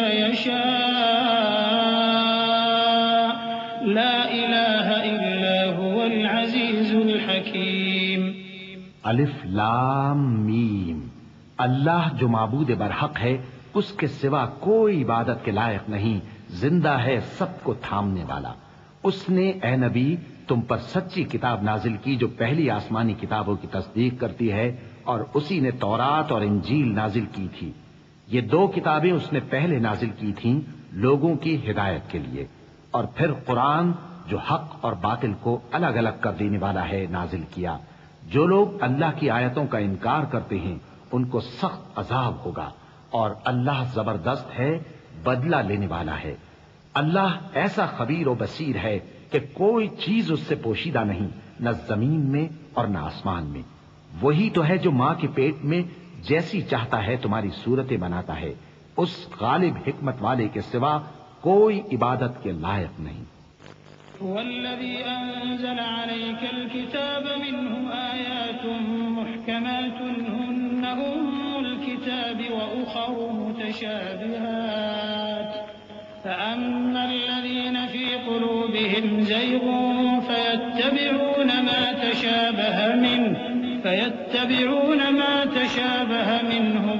يشاء لا إله إلا هو العزيز الحكيم۔ الف لام میم، اللہ جو معبود برحق ہے اس کے سوا کوئی عبادت کے لائق نہیں، زندہ ہے سب کو تھامنے والا۔ اس نے اے نبی تم پر سچی کتاب نازل کی جو پہلی آسمانی کتابوں کی تصدیق کرتی ہے، اور اسی نے تورات اور انجیل نازل کی تھی۔ یہ دو کتابیں اس نے پہلے نازل کی تھیں لوگوں کی ہدایت کے لیے، اور پھر قرآن جو حق اور باطل کو الگ الگ کر دینے والا ہے نازل کیا۔ جو لوگ اللہ کی آیتوں کا انکار کرتے ہیں ان کو سخت عذاب ہوگا، اور اللہ زبردست ہے، بدلہ لینے والا ہے۔ اللہ ایسا خبیر و بصیر ہے کہ کوئی چیز اس سے پوشیدہ نہیں، نہ زمین میں اور نہ آسمان میں۔ وہی تو ہے جو ماں کے پیٹ میں جیسی چاہتا ہے تمہاری صورتیں بناتا ہے، اس غالب حکمت والے کے سوا کوئی عبادت کے لائق نہیں۔ هو الذي أنزل عليك الكتاب منه آيات محكمات هن أم الكتاب وأخر متشابهات فأما الذين في قلوبهم زيغ فيتبعون ما تشابه منه فيتبعون ما تشابه منه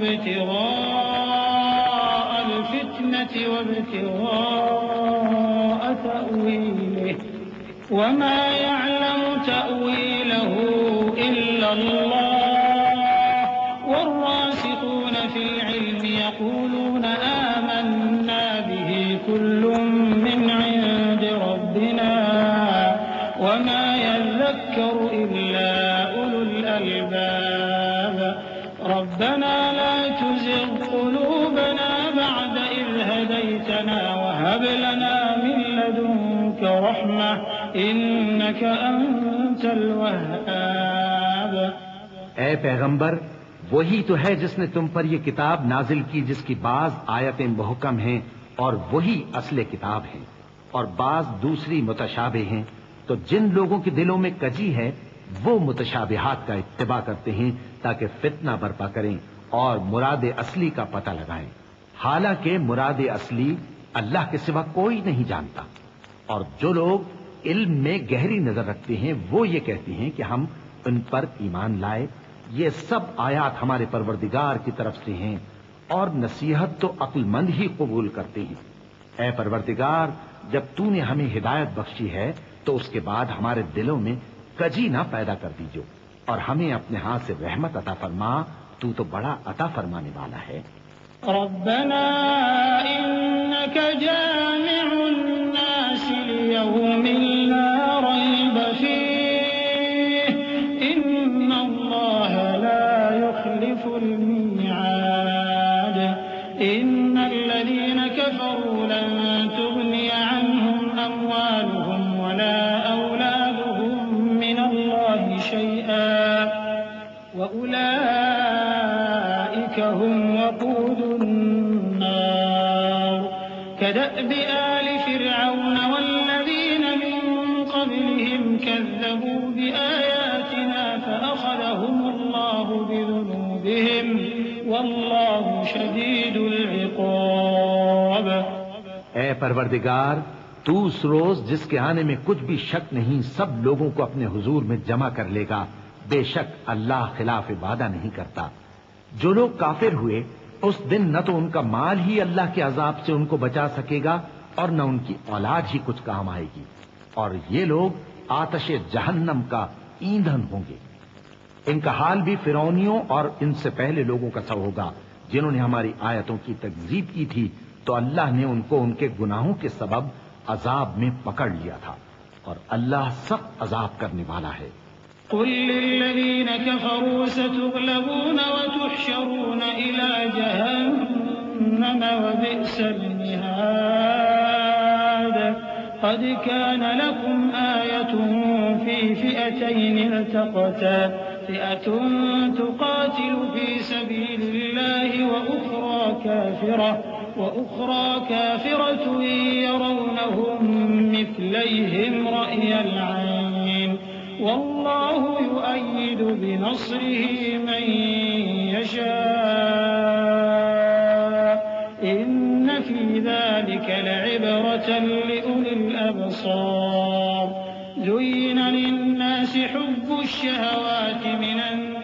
ابتغاء الفتنة وابتغاء تأويله وما يعلم تأويله إلا الله والراسخون في العلم يقولون آمنا به كل من عند ربنا وما يذكر إلا أولو الألباب ربنا لا تزغ قلوبنا بعد إذ هديتنا وهب لنا من لدنك رحمة إنك أنت الوهاب۔ اے پیغمبر، وہی تو ہے جس نے تم پر یہ کتاب نازل کی جس کی بعض آیتیں محکم ہیں اور وہی اصل کتاب ہیں، اور بعض دوسری متشابہ ہیں۔ تو جن لوگوں کے دلوں میں کجی ہے وہ متشابہات کا اتباع کرتے ہیں تاکہ فتنہ برپا کریں اور مراد اصلی کا پتہ لگائیں، حالانکہ مراد اصلی اللہ کے سوا کوئی نہیں جانتا۔ اور جو لوگ علم میں گہری نظر رکھتے ہیں وہ یہ کہتے ہیں کہ ہم ان پر ایمان لائے۔ یہ سب آیات ہمارے پروردگار کی طرف سے ہیں، اور نصیحت تو عقل مند ہی قبول کرتے ہیں۔ اے پروردگار، جب تو نے ہمیں ہدایت بخشی ہے تو اس کے بعد ہمارے دلوں میں کجی نہ پیدا کر دیجو، اور ہمیں اپنے ہاتھ سے رحمت عطا فرما، تو تو بڑا عطا فرمانے والا ہے۔ ربنا إنك جامع الناس ليوم لا ريب فيه إن الله لا يخلف الميعاد إن الذين كفروا لن تغني عنهم أموالهم ولا أولادهم من الله شيئا وأولئك هم وقود النار كدأب آل فرعون والذين من قبلهم كذبوا بآياتنا فأخذهم الله بذنوبهم والله شديد العقاب۔ اے پروردگار، تو اس روز جس کے آنے میں کچھ بھی شک نہیں سب لوگوں کو اپنے حضور میں جمع کر لے گا، بے شک اللہ خلاف وعدہ نہیں کرتا۔ جو لوگ کافر ہوئے اس دن نہ تو ان کا مال ہی اللہ کے عذاب سے ان کو بچا سکے گا اور نہ ان کی اولاد ہی کچھ کام آئے گی، اور یہ لوگ آتش جہنم کا ایندھن ہوں گے۔ ان کا حال بھی فرعونیوں اور ان سے پہلے لوگوں کا سا ہوگا جنہوں نے ہماری آیتوں کی تکذیب کی تھی، تو اللہ نے ان کو ان کے گناہوں کے سبب عذاب میں پکڑ لیا تھا، اور اللہ سخت عذاب کرنے والا ہے۔ قل للذين كفروا ستغلبون وتحشرون إلى جهنم وبئس المهاد قد كان لكم آية في فئتين التقتا فئة تقاتل في سبيل الله وأخرى كافرة وأخرى كافرة يرونهم مثليهم رأي العين والله يؤيد بنصره من يشاء إن في ذلك لعبرة لأولي الأبصار زين للناس حب الشهوات من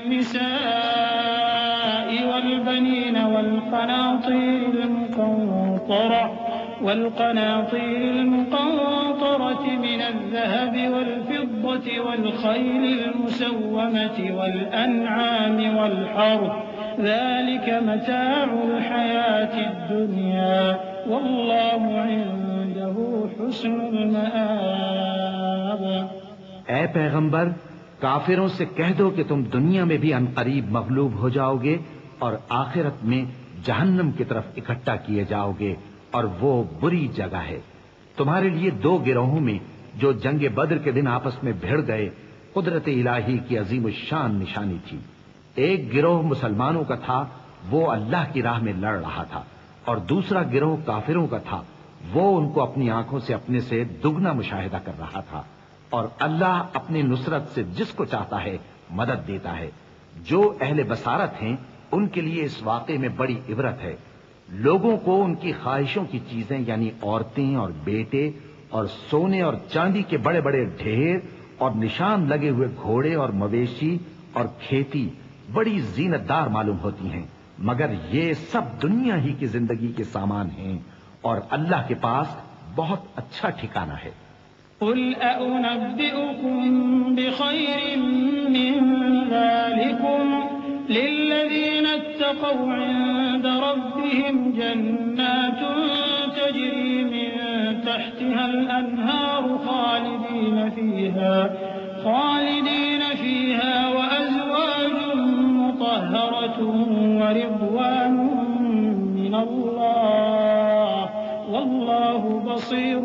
النساء والبنين والقناطير المقنطرة والقناطير المقنطرة من الذهب والفضة الناقة والخيل المسومة والأنعام والحرث ذلك متاع الحياة الدنيا والله عنده حسن المآب۔ اے پیغمبر، کافروں سے کہہ دو کہ تم دنیا میں بھی عنقریب مغلوب ہو جاؤ گے اور آخرت میں جہنم کی طرف اکٹھا کیے جاؤ گے، اور وہ بری جگہ ہے۔ تمہارے لیے دو گروہوں میں جو جنگ بدر کے دن آپس میں بھڑ گئے قدرت الہی کی عظیم الشان نشانی تھی۔ ایک گروہ مسلمانوں کا تھا، وہ اللہ کی راہ میں لڑ رہا تھا، اور دوسرا گروہ کافروں کا تھا، وہ ان کو اپنی آنکھوں سے اپنے سے دگنا مشاہدہ کر رہا تھا۔ اور اللہ اپنی نصرت سے جس کو چاہتا ہے مدد دیتا ہے۔ جو اہل بصارت ہیں ان کے لیے اس واقعے میں بڑی عبرت ہے۔ لوگوں کو ان کی خواہشوں کی چیزیں یعنی عورتیں اور بیٹے اور سونے اور چاندی کے بڑے بڑے ڈھیر اور نشان لگے ہوئے گھوڑے اور مویشی اور کھیتی بڑی زینت دار معلوم ہوتی ہیں، مگر یہ سب دنیا ہی کی زندگی کے سامان ہیں، اور اللہ کے پاس بہت اچھا ٹھکانہ ہے۔ قل أأنبئكم بخير من ذلكم للذين اتقوا عند ربهم جنات تجري من تحتها الأنهار خالدين فيها خالدين فيها وأزواج مطهرة ورضوان من الله والله بصير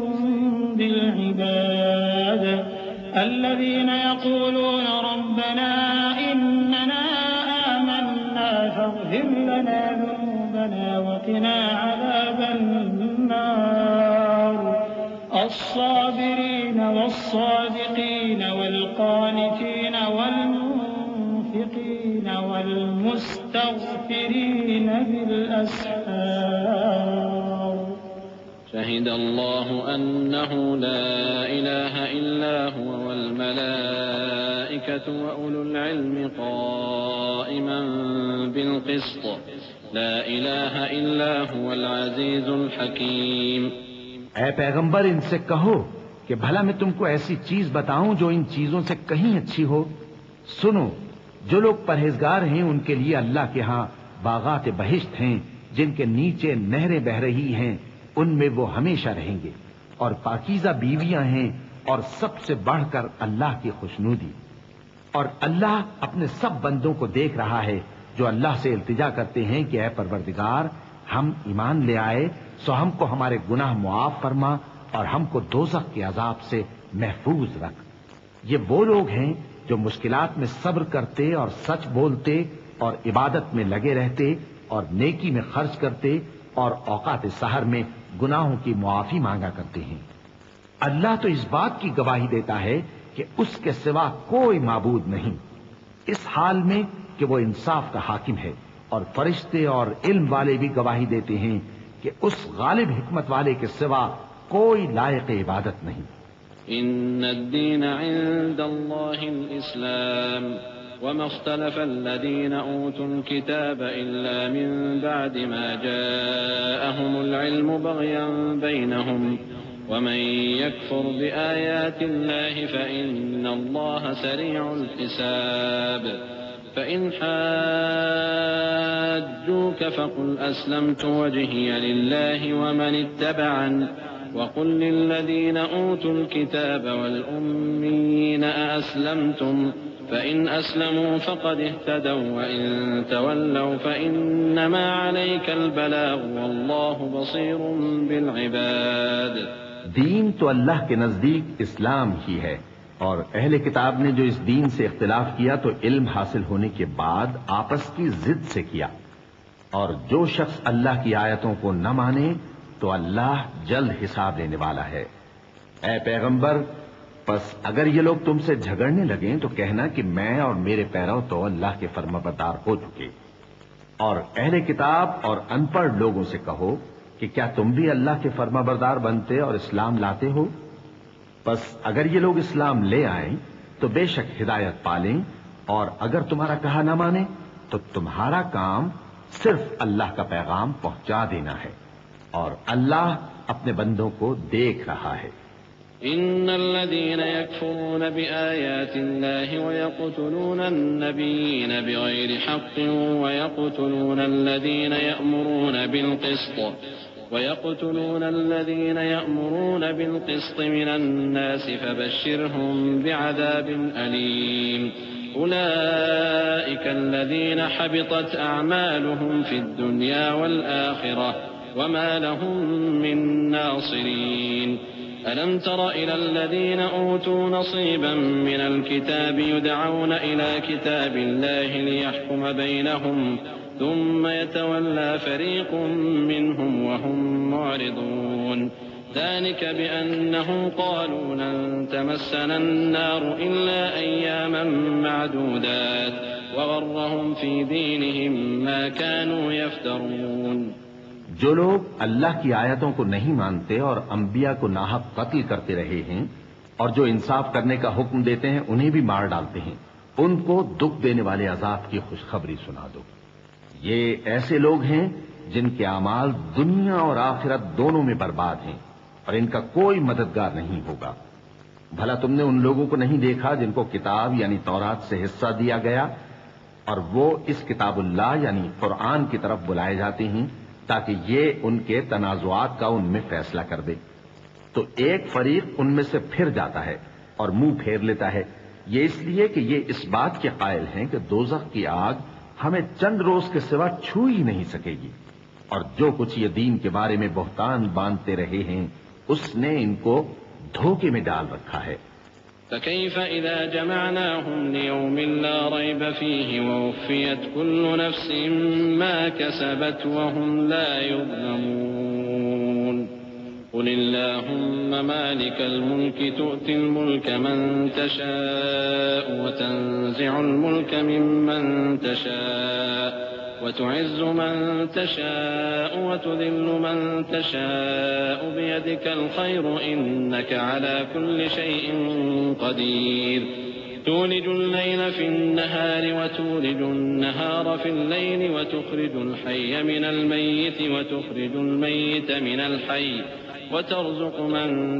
بالعباد الذين يقولون ربنا إننا آمنا فاغفر لنا ذنوبنا وقنا عذاب النار الصابرين والصادقين والقانتين والمنفقين والمستغفرين بالأسحار شهد الله أنه لا إله إلا هو والملائكة وأولو العلم قائما بالقسط لا إله إلا هو العزيز الحكيم۔ اے پیغمبر، ان سے کہو کہ بھلا میں تم کو ایسی چیز بتاؤں جو ان چیزوں سے کہیں اچھی ہو۔ سنو، جو لوگ پرہیزگار ہیں ان کے لیے اللہ کے ہاں باغات بہشت ہیں جن کے نیچے نہریں بہ رہی ہیں، ان میں وہ ہمیشہ رہیں گے، اور پاکیزہ بیویاں ہیں، اور سب سے بڑھ کر اللہ کی خوشنودی۔ اور اللہ اپنے سب بندوں کو دیکھ رہا ہے جو اللہ سے التجا کرتے ہیں کہ اے پروردگار، ہم ایمان لے آئے سو ہم کو ہمارے گناہ معاف فرما اور ہم کو دوزخ کے عذاب سے محفوظ رکھ۔ یہ وہ لوگ ہیں جو مشکلات میں صبر کرتے اور سچ بولتے اور عبادت میں لگے رہتے اور نیکی میں خرچ کرتے اور اوقات سحر میں گناہوں کی معافی مانگا کرتے ہیں۔ اللہ تو اس بات کی گواہی دیتا ہے کہ اس کے سوا کوئی معبود نہیں، اس حال میں کہ وہ انصاف کا حاکم ہے، اور فرشتے اور علم والے بھی گواہی دیتے ہیں کہ اس غالب حکمت والے کے سوا کوئی لائق عبادت نہیں۔ إن الدين عند الله الإسلام وما اختلف الذين أوتوا الكتاب إلا من بعد ما جاءهم العلم بغيا بينهم ومن يكفر بآيات الله فإن الله سريع الحساب فإن حاجوك فقل أسلمت وجهي لله ومن اتبعني وقل للذين أوتوا الكتاب والأميين أأسلمتم فإن أسلموا فقد اهتدوا وإن تولوا فإنما عليك البلاغ والله بصير بالعباد۔ دین تو اللہ کے نزدیک اسلام ہی ہے، اور اہل کتاب نے جو اس دین سے اختلاف کیا تو علم حاصل ہونے کے بعد آپس کی ضد سے کیا، اور جو شخص اللہ کی آیتوں کو نہ مانے تو اللہ جلد حساب لینے والا ہے۔ اے پیغمبر، پس اگر یہ لوگ تم سے جھگڑنے لگیں تو کہنا کہ میں اور میرے پیرو تو اللہ کے فرمانبردار ہو چکے، اور اہل کتاب اور ان پڑھ لوگوں سے کہو کہ کیا تم بھی اللہ کے فرمانبردار بنتے اور اسلام لاتے ہو؟ پس اگر یہ لوگ اسلام لے آئیں تو بے شک ہدایت پالیں، اور اگر تمہارا کہا نہ مانے تو تمہارا کام صرف اللہ کا پیغام پہنچا دینا ہے، اور اللہ اپنے بندوں کو دیکھ رہا ہے۔ إن الذين يكفرون بآيات الله ويقتلون النبيين بغير حق ويقتلون الذين يأمرون بالقسط ويقتلون الذين يأمرون بالقسط من الناس فبشرهم بعذاب أليم أولئك الذين حبطت أعمالهم في الدنيا والآخرة وما لهم من ناصرين ألم تر إلى الذين أوتوا نصيبا من الكتاب يدعون إلى كتاب الله ليحكم بينهم ثم يتولى فريق منهم وهم معرضون ذلك بأنهم قالوا لن تمسنا النار إلا أياما معدودات وغرهم في دينهم ما كانوا يفترون. جو لوگ اللہ کی آیتوں کو نہیں مانتے اور انبیاء کو ناحق قتل کرتے رہے ہیں اور جو انصاف کرنے کا حکم دیتے ہیں انہیں بھی مار ڈالتے ہیں، ان کو دکھ دینے والے عذاب کی خوشخبری سنا دو. یہ ایسے لوگ ہیں جن کے اعمال دنیا اور آخرت دونوں میں برباد ہیں اور ان کا کوئی مددگار نہیں ہوگا. بھلا تم نے ان لوگوں کو نہیں دیکھا جن کو کتاب یعنی تورات سے حصہ دیا گیا اور وہ اس کتاب اللہ یعنی قرآن کی طرف بلائے جاتے ہیں تاکہ یہ ان کے تنازعات کا ان میں فیصلہ کر دے، تو ایک فریق ان میں سے پھر جاتا ہے اور منہ پھیر لیتا ہے. یہ اس لیے کہ یہ اس بات کے قائل ہیں کہ دوزخ کی آگ ہمیں چند روز کے سوا چھو ہی نہیں سکے گی، اور جو کچھ یہ دین کے بارے میں بہتان باندھتے رہے ہیں اس نے ان کو دھوکے میں ڈال رکھا ہے. فكيف إذا جمعناهم ليوم لا ريب فيه ووفيت كل نفس ما كسبت وهم لا يظلمون قل اللهم مالك الملك تؤتي الملك من تشاء وتنزع الملك ممن تشاء وتعز من تشاء وتذل من تشاء بيدك الخير إنك على كل شيء قدير تولج الليل في النهار وتولج النهار في الليل وتخرج الحي من الميت وتخرج الميت من الحي وترزق من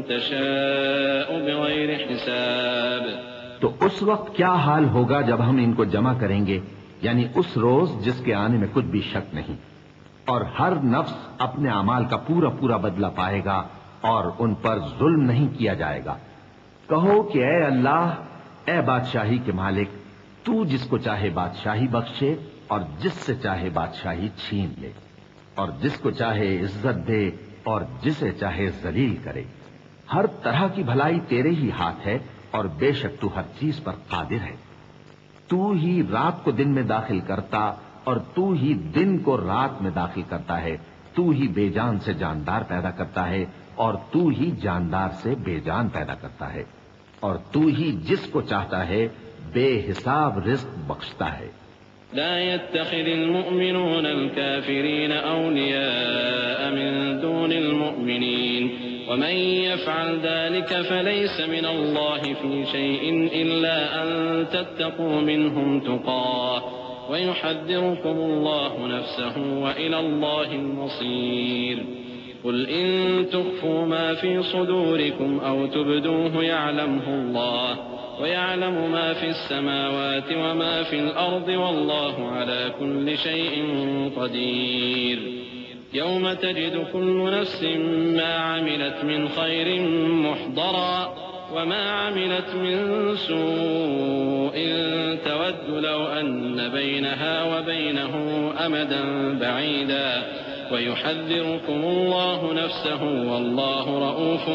تشاء بغير حساب. تو اس وقت کیا حال ہوگا جب ہم ان کو جمع کریں گے، یعنی اس روز جس کے آنے میں کچھ بھی شک نہیں، اور ہر نفس اپنے اعمال کا پورا پورا بدلہ پائے گا اور ان پر ظلم نہیں کیا جائے گا. کہو کہ اے اللہ، اے بادشاہی کے مالک، تو جس کو چاہے بادشاہی بخشے اور جس سے چاہے بادشاہی چھین لے، اور جس کو چاہے عزت دے اور جسے چاہے ذلیل کرے. ہر طرح کی بھلائی تیرے ہی ہاتھ ہے اور بے شک تو ہر چیز پر قادر ہے. تو ہی رات کو دن میں داخل کرتا اور تو ہی دن کو رات میں داخل کرتا ہے. تو ہی بے جان سے جاندار پیدا کرتا ہے اور تو ہی جاندار سے بے جان پیدا کرتا ہے، اور تو ہی جس کو چاہتا ہے بے حساب رزق بخشتا ہے. لا يتخذ المؤمنون الكافرين أولياء من دون المؤمنين ومن يفعل ذلك فليس من الله في شيء إلا أن تتقوا منهم تقاه ويحذركم الله نفسه وإلى الله المصير. قل إن تخفوا ما في صدوركم أو تبدوه يعلمه الله ويعلم ما في السماوات وما في الأرض والله على كل شيء قدير. يوم تجد كل نفس ما عملت من خير محضرا وما عملت من سوء تود لو أن بينها وبينه أمدا بعيدا ويحذركم الله نفسه والله رؤوف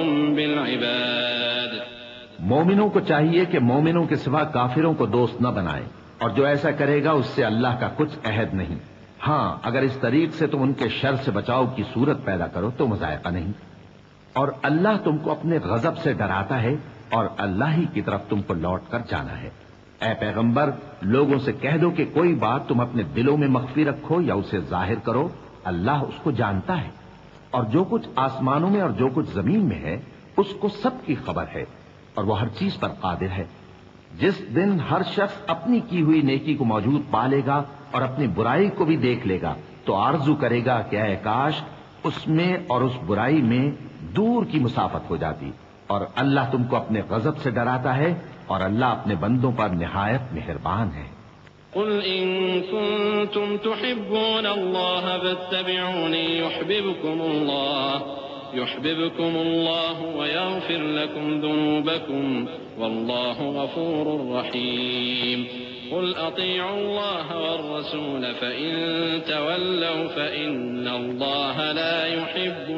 بالعباد. مومنوں کو چاہیے کہ مومنوں کے سوا کافروں کو دوست نہ بنائیں، اور جو ایسا کرے گا اس سے اللہ کا کچھ عہد نہیں. ہاں اگر اس طریق سے تم ان کے شر سے بچاؤ کی صورت پیدا کرو تو مذائقہ نہیں. اور اللہ تم کو اپنے غضب سے ڈراتا ہے اور اللہ ہی کی طرف تم کو لوٹ کر جانا ہے. اے پیغمبر، لوگوں سے کہہ دو کہ کوئی بات تم اپنے دلوں میں مخفی رکھو یا اسے ظاہر کرو، اللہ اس کو جانتا ہے، اور جو کچھ آسمانوں میں اور جو کچھ زمین میں ہے اس کو سب کی خبر ہے اور وہ ہر چیز پر قادر ہے. جس دن ہر شخص اپنی کی ہوئی نیکی کو موجود پا لے گا اور اپنی برائی کو بھی دیکھ لے گا تو آرزو کرے گا کہ اے کاش اس میں اور اس برائی میں دور کی مسافت ہو جاتی اور اللہ تم کو اپنے غضب سے ڈراتا ہے اور اللہ اپنے بندوں پر نہایت مہربان ہے۔ قل إن كنتم تحبون الله فاتبعوني يحببكم الله يحببكم الله ويغفر لكم ذنوبكم والله غفور رحيم قل أطيعوا الله والرسول فإن تولوا فإن الله لا يحب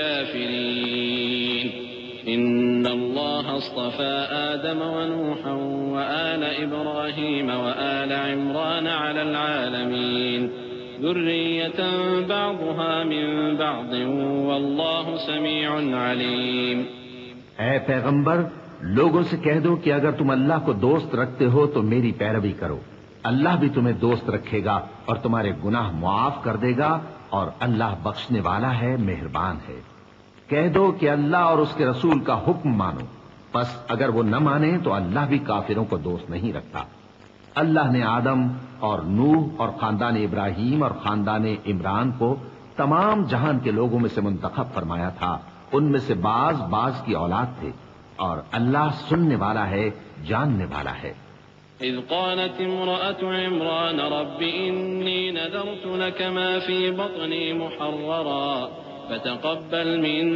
الكافرين إن الله اصطفى آدم ونوحا وآل إبراهيم وآل عمران على العالمين ذرية بعضها من بعض والله سميع عليم۔ اے پیغمبر، لوگوں سے کہہ دو کہ اگر تم اللہ کو دوست رکھتے ہو تو میری پیروی کرو، اللہ بھی تمہیں دوست رکھے گا اور تمہارے گناہ معاف کر دے گا اور اللہ بخشنے والا ہے، مہربان ہے۔ کہہ دو کہ اللہ اور اس کے رسول کا حکم مانو، پس اگر وہ نہ مانے تو اللہ بھی کافروں کو دوست نہیں رکھتا۔ اللہ نے آدم اور نوح اور خاندان ابراہیم اور خاندان عمران کو تمام جہان کے لوگوں میں سے منتخب فرمایا تھا، ان میں سے بعض بعض کی اولاد تھے، اور اللہ سننے والا ہے، جاننے والا ہے۔ إذ قالت امرأة عمران رب إني نذرت لك ما في بطني محررا فتقبل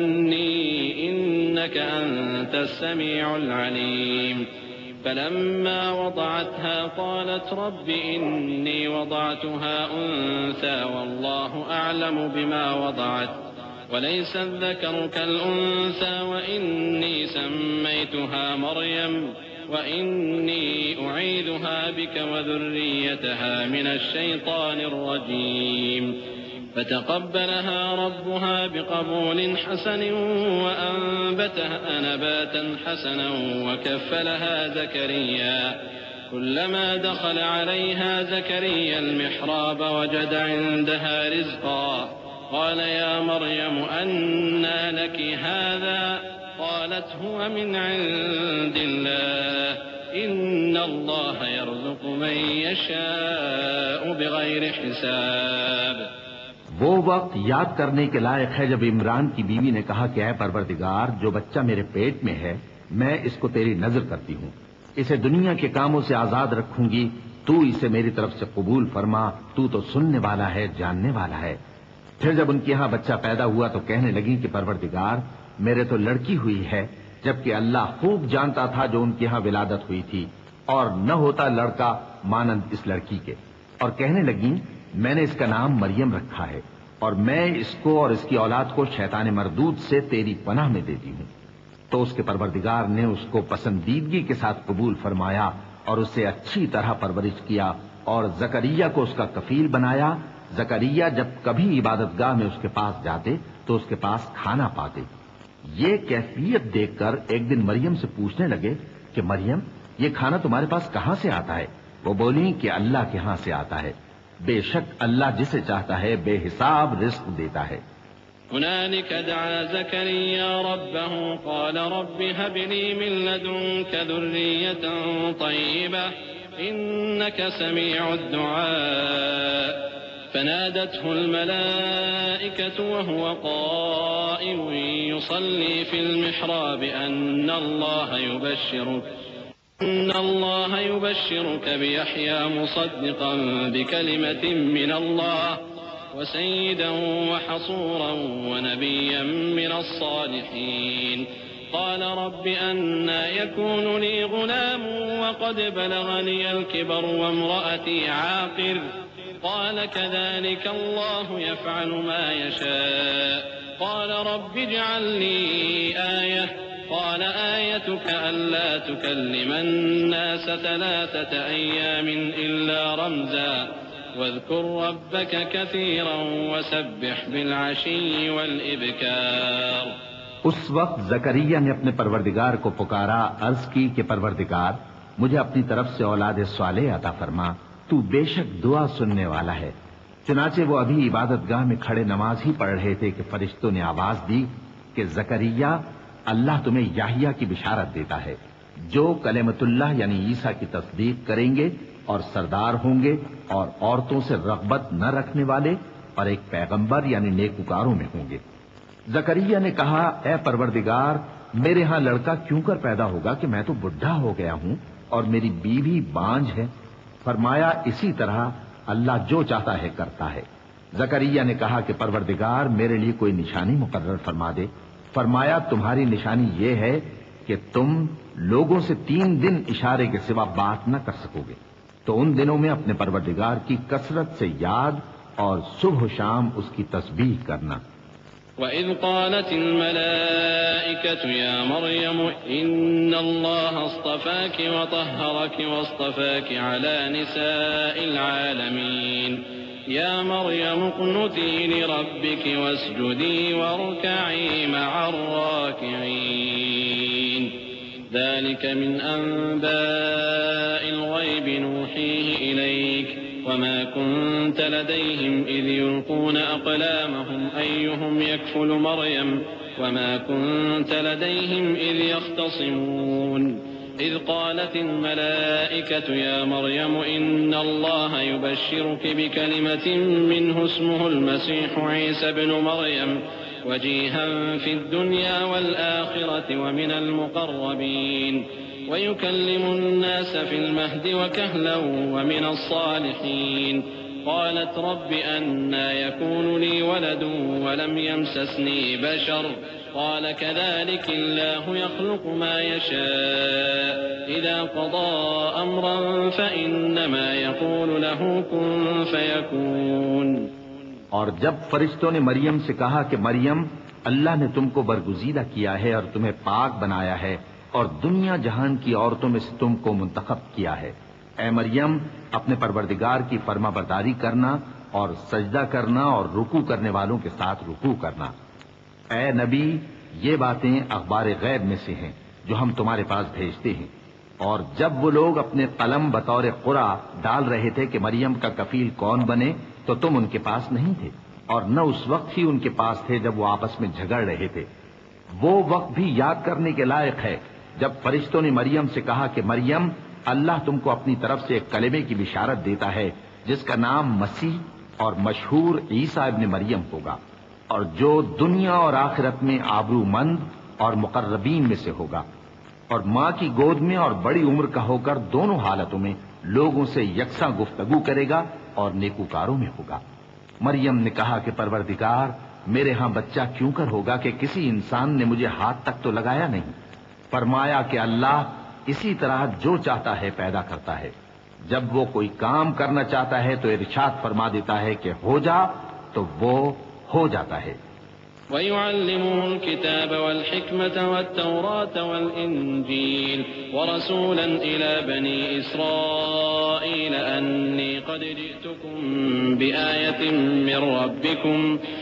مني إنك أنت السميع العليم فلما وضعتها قالت رب إني وضعتها أنثى والله أعلم بما وضعت وليس الذكر كالأنثى وإني سميتها مريم وإني أعيذها بك وذريتها من الشيطان الرجيم فتقبلها ربها بقبول حسن وأنبتها نباتا حسنا وكفلها زكريا كلما دخل عليها زكريا المحراب وجد عندها رزقا قال يا مريم أنى لك هذا قالت هو من عند الله إن الله يرزق من يشاء بغير حساب۔ وہ وقت یاد کرنے کے لائق ہے جب عمران کی بیوی نے کہا کہ اے پروردگار، جو بچہ میرے پیٹ میں ہے میں اس کو تیری نظر کرتی ہوں، اسے دنیا کے کاموں سے آزاد رکھوں گی، تو اسے میری طرف سے قبول فرما، تو تو سننے والا ہے، جاننے والا ہے۔ پھر جب ان کے ہاں بچہ پیدا ہوا تو کہنے لگی کہ پروردگار میرے تو لڑکی ہوئی ہے، جبکہ اللہ خوب جانتا تھا جو ان کے ہاں ولادت ہوئی تھی، اور نہ ہوتا لڑکا مانند اس لڑکی کے۔ اور کہنے لگی میں نے اس کا نام مریم رکھا ہے، اور میں اس کو اور اس کی اولاد کو شیطان مردود سے تیری پناہ میں دیتی ہوں۔ تو اس کے پروردگار نے اس کو پسندیدگی کے ساتھ قبول فرمایا اور اسے اچھی طرح پرورش کیا اور زکریا کو اس کا کفیل بنایا۔ زکریا جب کبھی عبادت گاہ میں اس کے پاس جاتے تو اس کے پاس کھانا پاتے۔ یہ کیفیت دیکھ کر ایک دن مریم سے پوچھنے لگے کہ مریم، یہ کھانا تمہارے پاس کہاں سے آتا ہے؟ وہ بولی کہ اللہ کے ہاں سے آتا ہے، بے شک اللہ جسے چاہتا ہے بے حساب رزق دیتا ہے۔ هنالك دعا زكريا ربه قال رب هب لي من لدنك ذرية طيبة إنك سميع الدعاء فنادته الملائكة وهو قائم يصلي في المحراب أن الله يبشرك إن الله يبشرك بيحيى مصدقا بكلمة من الله وسيدا وحصورا ونبيا من الصالحين قال رب أنى يكون لي غلام وقد بلغني الكبر وامرأتي عاقر قال كذلك الله يفعل ما يشاء قال رب اجعل لي آية قال آيتك ألا تكلم الناس ثلاثة أيام إلا رمزا واذكر ربك كثيرا وسبح بالعشي والإبكار۔ اس وقت زکریا نے اپنے پروردگار کو پکارا، عرض کی کہ پروردگار مجھے اپنی طرف سے اولاد صالح عطا فرما، تو بے شک دعا سننے والا ہے۔ چنانچہ وہ ابھی عبادت گاہ میں کھڑے نماز ہی پڑھ رہے تھے کہ فرشتوں نے آواز دی کہ زکریا، اللہ تمہیں یحییٰ کی بشارت دیتا ہے، جو کلمت اللہ یعنی عیسیٰ کی تصدیق کریں گے اور سردار ہوں گے اور عورتوں سے رغبت نہ رکھنے والے اور ایک پیغمبر یعنی نیکوکاروں میں ہوں گے۔ زکریا نے کہا اے پروردگار میرے ہاں لڑکا کیوں کر پیدا ہوگا کہ میں تو بڈھا ہو گیا ہوں اور میری بیوی بانجھ ہے؟ فرمایا اسی طرح اللہ جو چاہتا ہے کرتا ہے۔ زکریا نے کہا کہ پروردگار میرے لیے کوئی نشانی مقرر فرما دے۔ فرمایا تمہاری نشانی یہ ہے کہ تم لوگوں سے تین دن اشارے کے سوا بات نہ کر سکو گے، تو ان دنوں میں اپنے پروردگار کی کثرت سے یاد اور صبح و شام اس کی تسبیح کرنا۔ وَإِذْ قَالَتِ الْمَلَائِكَةُ يَا مَرْيَمُ إِنَّ اللَّهَ اصْطَفَاكِ وَطَهَّرَكِ وَاصْطَفَاكِ عَلَى نِسَاءِ الْعَالَمِينَ يَا مَرْيَمُ اقْنُتِي لِرَبِّكِ وَاسْجُدِي وَارْكَعِي مَعَ الرَّاكِعِينَ ذَلِكَ مِنْ أَنْبَاءِ الْغَيْبِ نُوحِيهِ إِلَيْكَ وما كنت لديهم إذ يلقون أقلامهم أيهم يكفل مريم وما كنت لديهم إذ يختصمون إذ قالت الملائكة يا مريم إن الله يبشرك بكلمة منه اسمه المسيح عيسى بن مريم وجيها في الدنيا والآخرة ومن المقربين ويكلم الناس في المهد وكهلا ومن الصالحين قالت رب أنى يكون لي ولد ولم يمسسني بشر قال كذلك الله يخلق ما يشاء إذا قضى أمرا فإنما يقول له كن فيكون۔ اور جب فرشتوں نے مریم سے کہا کہ مریم اللہ نے تم کو برگزیدہ کیا ہے اور تمہیں پاک بنایا ہے اور دنیا جہان کی عورتوں میں سے تم کو منتخب کیا ہے، اے مریم اپنے پروردگار کی فرما برداری کرنا اور سجدہ کرنا اور رکوع کرنے والوں کے ساتھ رکوع کرنا۔ اے نبی یہ باتیں اخبار غیب میں سے ہیں جو ہم تمہارے پاس بھیجتے ہیں۔ اور جب وہ لوگ اپنے قلم بطور قرعہ ڈال رہے تھے کہ مریم کا کفیل کون بنے تو تم ان کے پاس نہیں تھے، اور نہ اس وقت ہی ان کے پاس تھے جب وہ آپس میں جھگڑ رہے تھے۔ وہ وقت بھی یاد کرنے کے لائق ہے جب فرشتوں نے مریم سے کہا کہ مریم اللہ تم کو اپنی طرف سے ایک کلمے کی بشارت دیتا ہے جس کا نام مسیح اور مشہور عیسیٰ ابن مریم ہوگا، اور جو دنیا اور آخرت میں آبرو مند اور مقربین میں سے ہوگا، اور ماں کی گود میں اور بڑی عمر کا ہو کر دونوں حالتوں میں لوگوں سے یکساں گفتگو کرے گا اور نیکوکاروں میں ہوگا۔ مریم نے کہا کہ پروردگار میرے ہاں بچہ کیوں کر ہوگا کہ کسی انسان نے مجھے ہاتھ تک تو لگایا نہیں؟ فرمایا کہ اللہ اسی طرح جو چاہتا ہے پیدا کرتا ہے، جب وہ کوئی کام کرنا چاہتا ہے تو ارشاد فرما دیتا ہے کہ ہو جا تو وہ ہو جاتا ہے۔ وَيُعَلِّمُهُ الْكِتَابَ وَالْحِكْمَةَ وَالتَّوْرَاةَ وَالْإِنْجِيلَ وَرَسُولًا إِلَى بَنِي إِسْرَائِيلَ أَنِّي قَدْ جِئْتُكُمْ بِآيَةٍ مِّن رَّبِّكُمْ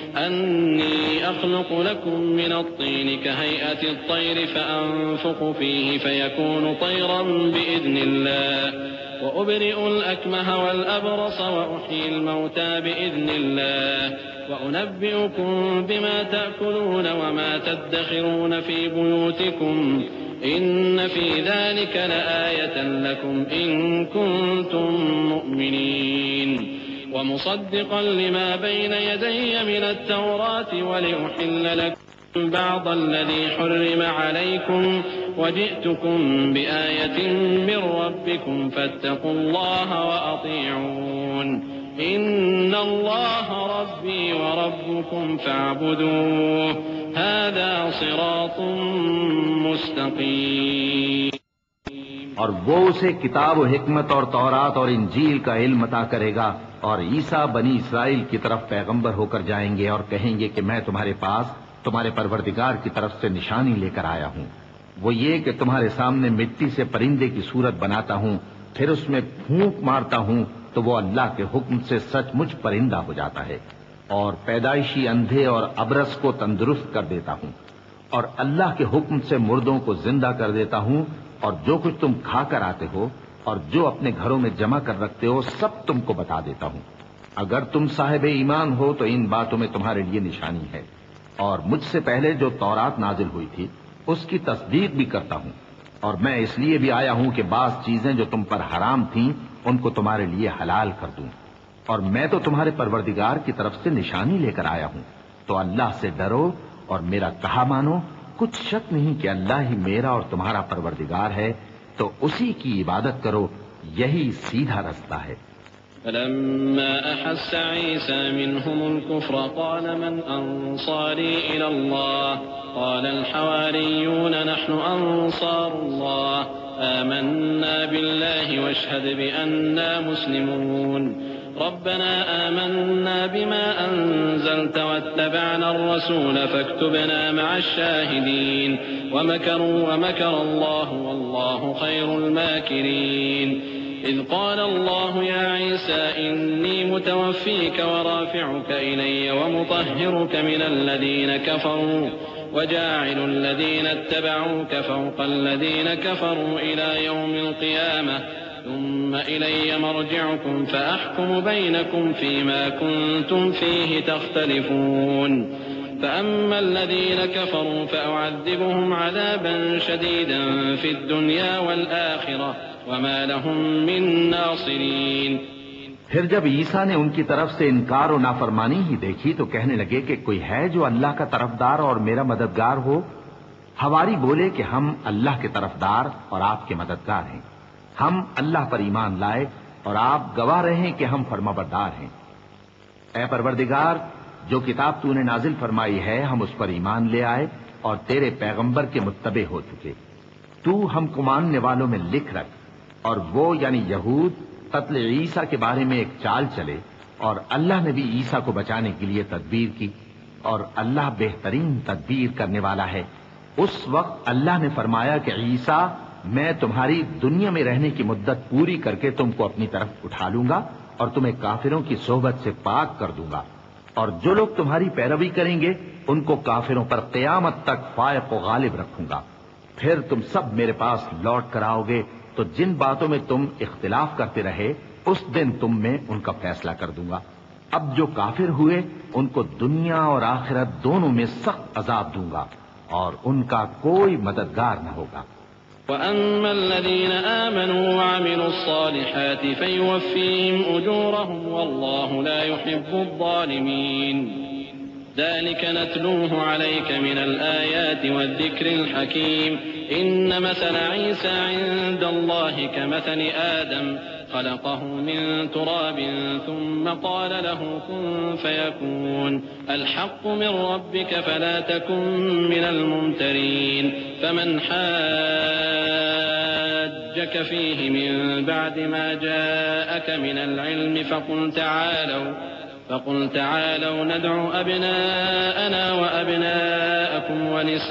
أَنِّي أَخْلُقُ لَكُم مِّنَ الطِّينِ كَهَيْئَةِ الطَّيْرِ فَأَنفُخُ فِيهِ فَيَكُونُ طَيْرًا بِإِذْنِ اللَّهِ وَأُبْرِئُ الْأَكْمَهَ وَالْأَبْرَصَ وَأُحْيِي الْمَوْتَىٰ بِإِذْنِ اللَّهِ وَأُنَبِّئُكُم بِمَا تَأْكُلُونَ وَمَا تَدَّخِرُونَ فِي بُيُوتِكُمْ إِنَّ فِي ذَلِكَ لَآيَةً لَّكُمْ إِن كُنتُم مُّؤْمِنِينَ وَمُصَدِّقًا لِّمَا بَيْنَ يَدَيَّ مِنَ التَّوْرَاةِ وَلِأُحِلَّ لَكُمْ بعض الذي حرم عليكم وجئتكم بآية من ربكم فاتقوا الله وأطيعون إن الله ربي وربكم فاعبدوه هذا صراط مستقيم۔ اور وہ اسے کتاب و حکمت اور تورات اور انجیل کا علم عطا کرے گا، اور عیسیٰ بنی اسرائیل کی طرف پیغمبر ہو کر جائیں گے اور کہیں گے کہ میں تمہارے پاس تمہارے پروردگار کی طرف سے نشانی لے کر آیا ہوں، وہ یہ کہ تمہارے سامنے مٹی سے پرندے کی صورت بناتا ہوں، پھر اس میں پھونک مارتا ہوں تو وہ اللہ کے حکم سے سچ مچ پرندہ ہو جاتا ہے، اور پیدائشی اندھے اور ابرص کو تندرست کر دیتا ہوں، اور اللہ کے حکم سے مردوں کو زندہ کر دیتا ہوں، اور جو کچھ تم کھا کر آتے ہو اور جو اپنے گھروں میں جمع کر رکھتے ہو سب تم کو بتا دیتا ہوں۔ اگر تم صاحب ایمان ہو تو ان باتوں میں تمہارے لیے نشانی ہے، اور مجھ سے پہلے جو تورات نازل ہوئی تھی اس کی تصدیق بھی کرتا ہوں، اور میں اس لیے بھی آیا ہوں کہ بعض چیزیں جو تم پر حرام تھیں ان کو تمہارے لیے حلال کر دوں، اور میں تو تمہارے پروردگار کی طرف سے نشانی لے کر آیا ہوں، تو اللہ سے ڈرو اور میرا کہا مانو کچھ شک نہیں کہ اللہ ہی میرا اور تمہارا پروردگار ہے، تو اسی کی عبادت کرو، یہی سیدھا رستہ ہے۔ فلما أحس عيسى منهم الكفر قال من أنصاري إلى الله قال الحواريون نحن أنصار الله آمنا بالله واشهد بأننا مسلمون ربنا آمنا بما أنزلت واتبعنا الرسول فاكتبنا مع الشاهدين ومكروا ومكر الله والله خير الماكرين إذ قال الله يا عيسى إني متوفيك ورافعك إلي ومطهرك من الذين كفروا وجاعل الذين اتبعوك فوق الذين كفروا إلى يوم القيامة ثم إلي مرجعكم فأحكم بينكم فيما كنتم فيه تختلفون فأما الذين كفروا فأعذبهم عذابا شديدا في الدنيا والآخرة وما لهم من ناصرين۔ پھر جب عیسیٰ نے ان کی طرف سے انکار و نافرمانی ہی دیکھی تو کہنے لگے کہ کوئی ہے جو اللہ کا طرفدار اور میرا مددگار ہو؟ حواری بولے کہ ہم اللہ کے طرفدار اور آپ کے مددگار ہیں، ہم اللہ پر ایمان لائے اور آپ گواہ رہے کہ ہم فرمانبردار ہیں۔ اے پروردگار، جو کتاب تو نے نازل فرمائی ہے ہم اس پر ایمان لے آئے اور تیرے پیغمبر کے متبع ہو چکے، تو ہم کو ماننے والوں میں لکھ رکھ۔ اور وہ یعنی یہود قتل عیسیٰ کے بارے میں ایک چال چلے اور اللہ نے بھی عیسیٰ کو بچانے کے لیے تدبیر کی، اور اللہ بہترین تدبیر کرنے والا ہے۔ اس وقت اللہ نے فرمایا کہ عیسیٰ، میں تمہاری دنیا میں رہنے کی مدت پوری کر کے تم کو اپنی طرف اٹھا لوں گا اور تمہیں کافروں کی صحبت سے پاک کر دوں گا، اور جو لوگ تمہاری پیروی کریں گے ان کو کافروں پر قیامت تک فائق و غالب رکھوں گا۔ پھر تم سب میرے پاس لوٹ کر آؤ گے تو جن باتوں میں تم اختلاف کرتے رہے اس دن تم میں ان کا فیصلہ کر دوں گا۔ اب جو کافر ہوئے ان کو دنیا اور آخرت دونوں میں سخت عذاب دوں گا اور ان کا کوئی مددگار نہ ہوگا۔ وَأَمَّا الَّذِينَ آمَنُوا وَعَمِلُوا الصَّالِحَاتِ فَيُوَفِّيهِمْ أُجُورَهُمْ وَاللَّهُ لَا يُحِبُّ الظَّالِمِينَ ذلك نتلوه عليك من الآيات والذكر الحكيم إن مثل عيسى عند الله كمثل آدم خلقه من تراب ثم قال له كن فيكون الحق من ربك فلا تكن من الممترين فمن حاجك فيه من بعد ما جاءك من العلم فقل تعالوا فقل تعالوا ندع أبناءنا وأبناءكم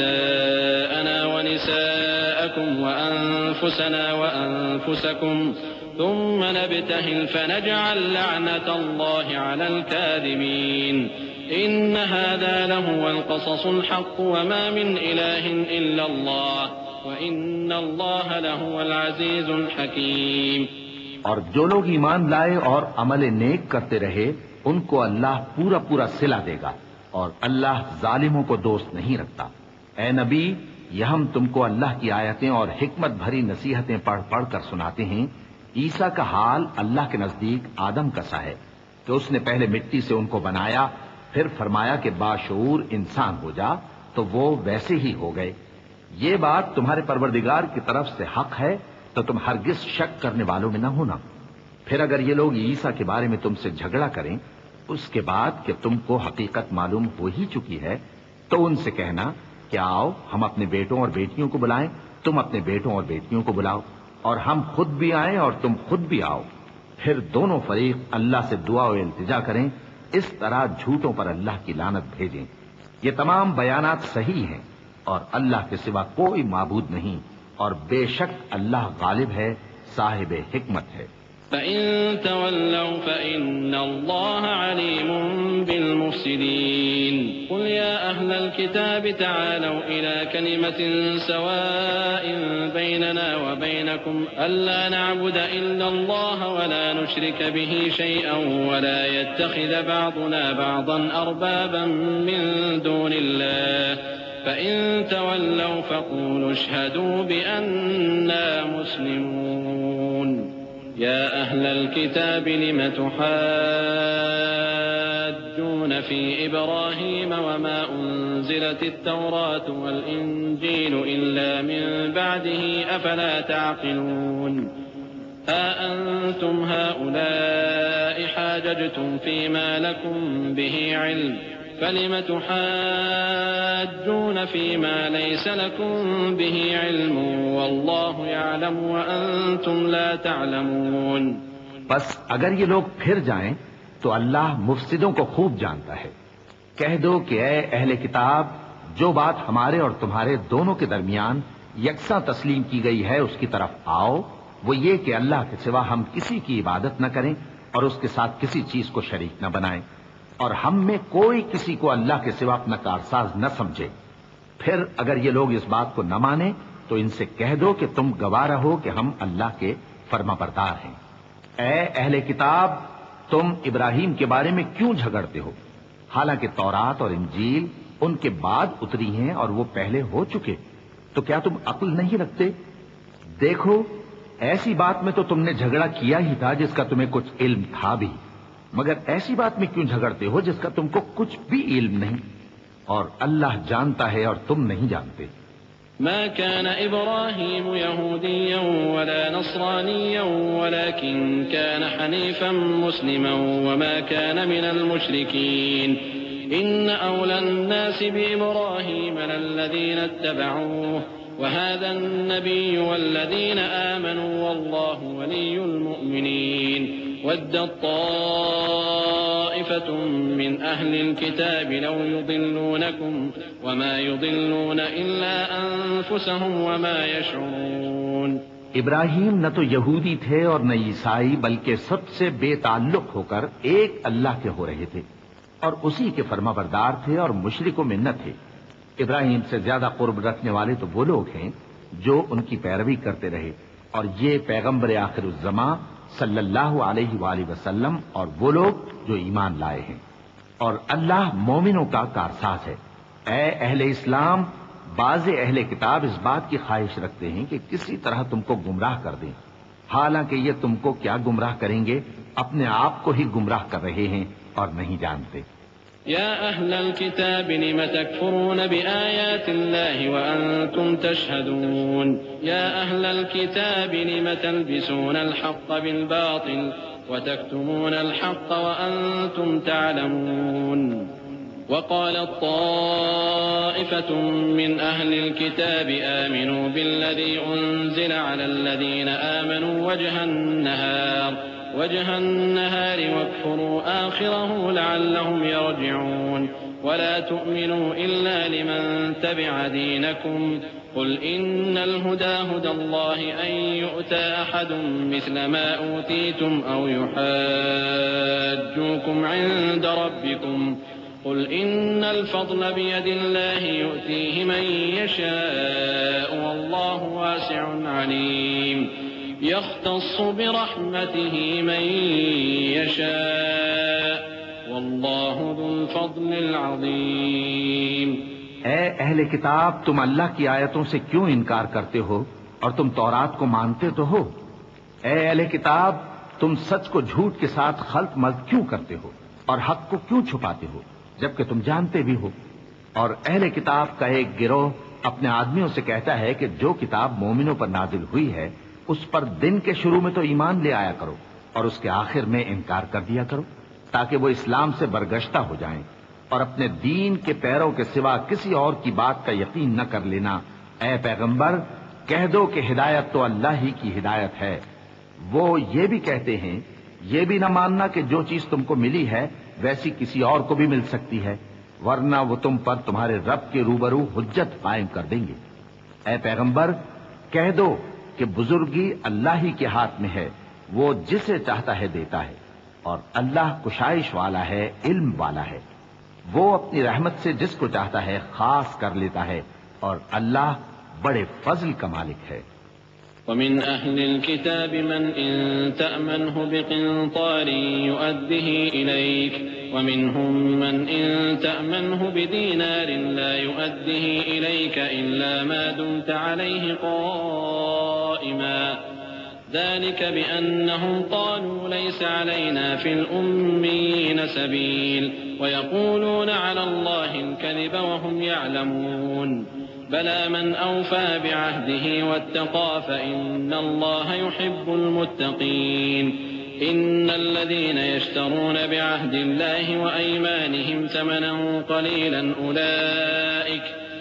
ونساءنا ونساءكم وأنفسنا وأنفسكم ثم نبتهل فنجعل لعنة الله على الكاذبين إن هذا لهو القصص الحق وما من إله إلا الله وإن الله لهو العزيز الحكيم۔ اور جو لوگ ایمان لائے اور عمل نیک کرتے رہے ان کو اللہ پورا پورا صلہ دے گا، اور اللہ ظالموں کو دوست نہیں رکھتا۔ اے نبی، یہ ہم تم کو اللہ کی آیتیں اور حکمت بھری نصیحتیں پڑھ پڑھ کر سناتے ہیں۔ عیسیٰ کا حال اللہ کے نزدیک آدم کا سا ہے کہ اس نے پہلے مٹی سے ان کو بنایا، پھر فرمایا کہ باشعور انسان ہو جا، تو وہ ویسے ہی ہو گئے۔ یہ بات تمہارے پروردگار کی طرف سے حق ہے، تو تم ہرگز شک کرنے والوں میں نہ ہونا۔ پھر اگر یہ لوگ عیسیٰ کے بارے میں تم سے جھگڑا کریں اس کے بعد کہ تم کو حقیقت معلوم ہو ہی چکی ہے، تو ان سے کہنا کہ آؤ ہم اپنے بیٹوں اور بیٹیوں کو بلائیں، تم اپنے بیٹوں اور بیٹیوں کو بلاؤ، اور ہم خود بھی آئیں اور تم خود بھی آؤ، پھر دونوں فریق اللہ سے دعا و التجا کریں، اس طرح جھوٹوں پر اللہ کی لعنت بھیجیں۔ یہ تمام بیانات صحیح ہیں اور اللہ کے سوا کوئی معبود نہیں، اور بے شک اللہ غالب ہے، صاحب حکمت ہے۔ فَإِن تَوَلَّوْا فَإِنَّ اللَّهَ عَلِيمٌ بِالْمُفْسِدِينَ قُلْ يَا أَهْلَ الْكِتَابِ تَعَالَوْا إِلَى كَلِمَةٍ سَوَاءٍ بَيْنَنَا وَبَيْنَكُمْ أَلَّا نَعْبُدَ إِلَّا اللَّهَ وَلَا نُشْرِكَ بِهِ شَيْئًا وَلَا يَتَّخِذَ بَعْضُنَا بَعْضًا أَرْبَابًا مِّن دُونِ اللَّهِ فَإِن تَوَلَّوْا فَقُولُوا اشْهَدُوا بِأَنَّا مُسْلِمُونَ يا أهل الكتاب لم تحاجون يستفتون في إبراهيم وما أنزلت التوراة والإنجيل إلا من بعده أفلا تعقلون ها أنتم هؤلاء حاججتم فيما لكم به علم فلم تحاجون فيما ليس لكم به علم والله يعلم وأنتم لا تعلمون. بس اگر یہ لوگ پھر جائیں تو اللہ مفسدوں کو خوب جانتا ہے. کہہ دو کہ اے اہل کتاب، جو بات ہمارے اور تمہارے دونوں کے درمیان یکساں تسلیم کی گئی ہے اس کی طرف آؤ، وہ یہ کہ اللہ کے سوا ہم کسی کی عبادت نہ کریں اور اس کے ساتھ کسی چیز کو شریک نہ بنائیں، اور ہم میں کوئی کسی کو اللہ کے سوا اپنا کارساز نہ سمجھے. پھر اگر یہ لوگ اس بات کو نہ مانیں تو ان سے کہہ دو کہ تم گواہ رہو کہ ہم اللہ کے فرما بردار ہیں. اے اہل کتاب، تم ابراہیم کے بارے میں کیوں جھگڑتے ہو؟ حالانکہ تورات اور انجیل ان کے بعد اتری ہیں اور وہ پہلے ہو چکے. تو کیا تم عقل نہیں رکھتے؟ دیکھو، ایسی بات میں تو تم نے جھگڑا کیا ہی تھا جس کا تمہیں کچھ علم تھا بھی، مگر ایسی بات میں کیوں جھگڑتے ہو جس کا تم کو کچھ بھی علم نہیں؟ اور اللہ جانتا ہے اور تم نہیں جانتے. ما كان إبراهيم يهوديا ولا نصرانيا ولكن كان حنيفا مسلما وما كان من المشركين إن أولى الناس بإبراهيم للذين اتبعوه وهذا النبي والذين آمنوا والله ولي المؤمنين ودت طائفة من أهل الكتاب لو يضلونكم وما يضلون إلا أنفسهم وما يشعرون. ابراہیم نہ تو یہودی تھے اور نہ عیسائی، بلکہ سب سے بے تعلق ہو کر ایک اللہ کے ہو رہے تھے اور اسی کے فرما بردار تھے اور مشرکوں میں نہ تھے. ابراہیم سے زیادہ قرب رکھنے والے تو وہ لوگ ہیں جو ان کی پیروی کرتے رہے، اور یہ پیغمبر آخر الزماں صلی اللہ علیہ وآلہ وسلم اور وہ لوگ جو ایمان لائے ہیں. اور اللہ مومنوں کا کارساز ہے. اے اہل اسلام، بعض اہل کتاب اس بات کی خواہش رکھتے ہیں کہ کسی طرح تم کو گمراہ کر دیں، حالانکہ یہ تم کو کیا گمراہ کریں گے، اپنے آپ کو ہی گمراہ کر رہے ہیں اور نہیں جانتے. يا أهل الكتاب لم تكفرون بآيات الله وأنتم تشهدون يا أهل الكتاب لم تلبسون الحق بالباطل وتكتمون الحق وأنتم تعلمون. وقالت طائفة من أهل الكتاب آمنوا بالذي أنزل على الذين آمنوا وجه النهار وجه النهار واكفروا آخره لعلهم يرجعون ولا تؤمنوا إلا لمن تبع دينكم قل إن الهدى هدى الله أن يؤتى أحد مثل ما أوتيتم أو يحاجوكم عند ربكم قل إن الفضل بيد الله يؤتيه من يشاء والله واسع عليم يختص برحمته من يشاء والله ذو الفضل العظيم. اے اہل کتاب، تم اللہ کی آیتوں سے کیوں انکار کرتے ہو اور تم تورات کو مانتے تو ہو؟ اے اہل کتاب، تم سچ کو جھوٹ کے ساتھ خلط ملط کیوں کرتے ہو اور حق کو کیوں چھپاتے ہو جبکہ تم جانتے بھی ہو؟ اور اہل کتاب کا ایک گروہ اپنے آدمیوں سے کہتا ہے کہ جو کتاب مومنوں پر نازل ہوئی ہے اس پر دن کے شروع میں تو ایمان لے آیا کرو اور اس کے آخر میں انکار کر دیا کرو تاکہ وہ اسلام سے برگشتہ ہو جائیں، اور اپنے دین کے پیروں کے سوا کسی اور کی بات کا یقین نہ کر لینا. اے پیغمبر، کہہ دو کہ ہدایت تو اللہ ہی کی ہدایت ہے. وہ یہ بھی کہتے ہیں، یہ بھی نہ ماننا کہ جو چیز تم کو ملی ہے ویسی کسی اور کو بھی مل سکتی ہے، ورنہ وہ تم پر تمہارے رب کے روبرو حجت قائم کر دیں گے. اے پیغمبر، کہہ دو کہ بزرگی اللہ ہی کے ہاتھ میں ہے، وہ جسے چاہتا ہے دیتا ہے، اور اللہ کشائش والا ہے، علم والا ہے. وہ اپنی رحمت سے جس کو چاہتا ہے خاص کر لیتا ہے، اور اللہ بڑے فضل کا مالک ہے. ومن أهل الكتاب من إن تأمنه بقنطار يؤده إليك ومنهم من إن تأمنه بدينار لا يؤده إليك إلا ما دمت عليه قائما ذلك بأنهم قالوا ليس علينا في الأميين سبيل ويقولون على الله الكذب وهم يعلمون بلى من أوفى بعهده واتقى فإن الله يحب المتقين إن الذين يشترون بعهد الله وأيمانهم ثمنا قليلا أولئك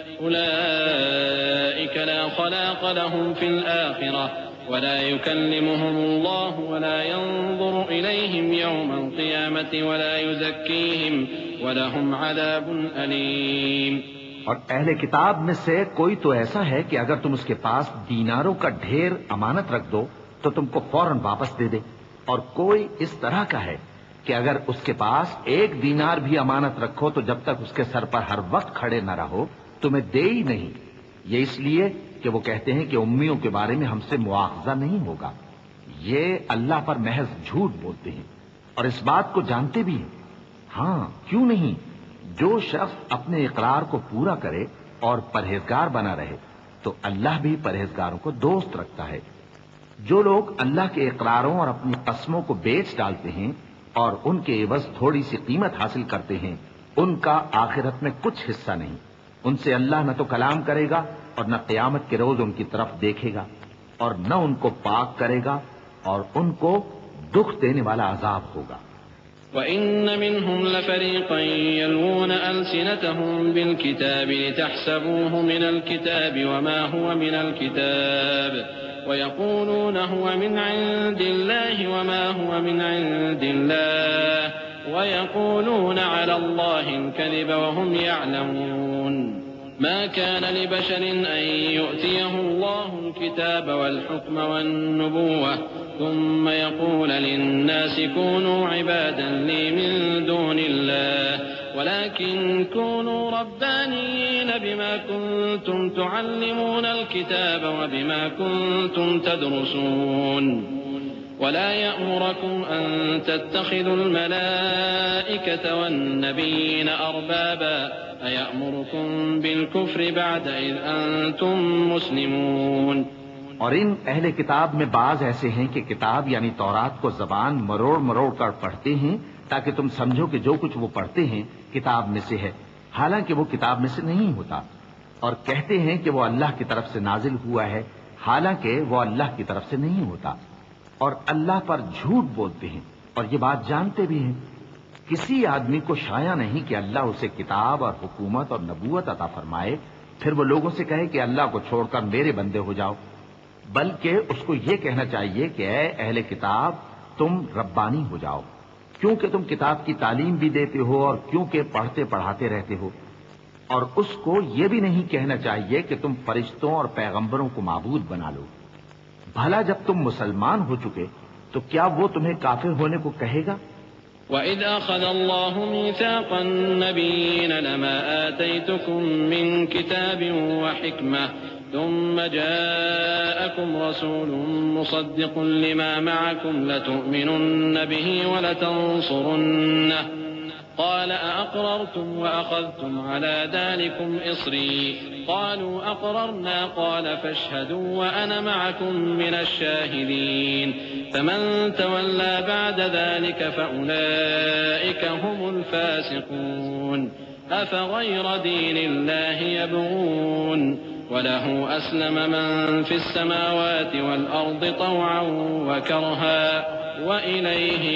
أولئك لا خلاق لهم في الآخرة ولا يكلمهم الله ولا ينظر إليهم يوم القيامة ولا يزكيهم ولهم عذاب أليم۔ اور اہل کتاب میں سے کوئی تو ایسا ہے کہ اگر تم اس کے پاس دیناروں کا ڈھیر امانت رکھ دو تو تم کو فوراً واپس دے دے، اور کوئی اس طرح کا ہے کہ اگر اس کے پاس ایک دینار بھی امانت رکھو تو جب تک اس کے سر پر ہر وقت کھڑے نہ رہو تمہیں دے ہی نہیں۔ یہ اس لیے کہ وہ کہتے ہیں کہ امیوں کے بارے میں ہم سے مواخذہ نہیں ہوگا۔ یہ اللہ پر محض جھوٹ بولتے ہیں اور اس بات کو جانتے بھی ہیں۔ ہاں کیوں نہیں، جو شخص اپنے اقرار کو پورا کرے اور پرہیزگار بنا رہے تو اللہ بھی پرہیزگاروں کو دوست رکھتا ہے۔ جو لوگ اللہ کے اقراروں اور اپنی قسموں کو بیچ ڈالتے ہیں اور ان کے عوض تھوڑی سی قیمت حاصل کرتے ہیں ان کا آخرت میں کچھ حصہ نہیں۔ ان سے اللہ نہ تو کلام کرے گا اور نہ قیامت کے روز ان کی طرف دیکھے گا اور نہ ان کو پاک کرے گا اور ان کو دکھ دینے والا عذاب ہوگا۔ وَإِنَّ مِنْهُمْ لَفَرِيقًا يَلْوُونَ أَلْسِنَتَهُمْ بِالْكِتَابِ لِتَحْسَبُوهُ مِنَ الْكِتَابِ وَمَا هُوَ مِنَ الْكِتَابِ وَيَقُولُونَ هُوَ مِنْ عِنْدِ اللَّهِ وَمَا هُوَ مِنْ عِنْدِ اللَّهِ وَيَقُولُونَ عَلَى اللَّهِ الْكَذِبَ وَهُمْ يَعْلَمُونَ ما كان لبشر أن يؤتيه الله الكتاب والحكم والنبوة ثم يقول للناس كونوا عبادا لي من دون الله ولكن كونوا ربانيين بما كنتم تعلمون الكتاب وبما كنتم تدرسون ولا يأمركم أن تتخذوا الملائكة والنبيين أربابا أيأمركم بالكفر بعد إذ أنتم مسلمون۔ اور ان اہل کتاب میں بعض ایسے ہیں کہ کتاب یعنی تورات کو زبان مروڑ مروڑ کر پڑھتے ہیں تاکہ تم سمجھو کہ جو کچھ وہ پڑھتے ہیں کتاب میں سے ہے، حالانکہ وہ کتاب میں سے نہیں ہوتا، اور کہتے ہیں کہ وہ اللہ کی طرف سے نازل ہوا ہے حالانکہ وہ اللہ کی طرف سے نہیں ہوتا، اور اللہ پر جھوٹ بولتے ہیں اور یہ بات جانتے بھی ہیں۔ کسی آدمی کو شایع نہیں کہ اللہ اسے کتاب اور حکومت اور نبوت عطا فرمائے پھر وہ لوگوں سے کہے کہ اللہ کو چھوڑ کر میرے بندے ہو جاؤ، بلکہ اس کو یہ کہنا چاہیے کہ اے اہل کتاب تم ربانی ہو جاؤ، کیونکہ تم کتاب کی تعلیم بھی دیتے ہو اور کیونکہ پڑھتے پڑھاتے رہتے ہو، اور اس کو یہ بھی نہیں کہنا چاہیے کہ تم فرشتوں اور پیغمبروں کو معبود بنا لو۔ بھلا جب تم مسلمان ہو چکے تو کیا وہ تمہیں کافر ہونے کو کہے گا؟ وَإِذْ أَخَذَ اللَّهُ مِيثَاقَ النَّبِيِّينَ لَمَا آتَيْتُكُم مِّن كِتَابٍ وَحِكْمَةٍ ثُمَّ جَاءَكُمْ رَسُولٌ مُصَدِّقٌ لِّمَا مَعَكُمْ لَتُؤْمِنُنَّ بِهِ وَلَتَنصُرُنَّهُ قال أأقررتم وأخذتم على ذلكم إصري قالوا أقررنا قال فاشهدوا وأنا معكم من الشاهدين فمن تولى بعد ذلك فأولئك هم الفاسقون أفغير دين الله يبغون وله أسلم من في السماوات والأرض طوعا وكرها وإليه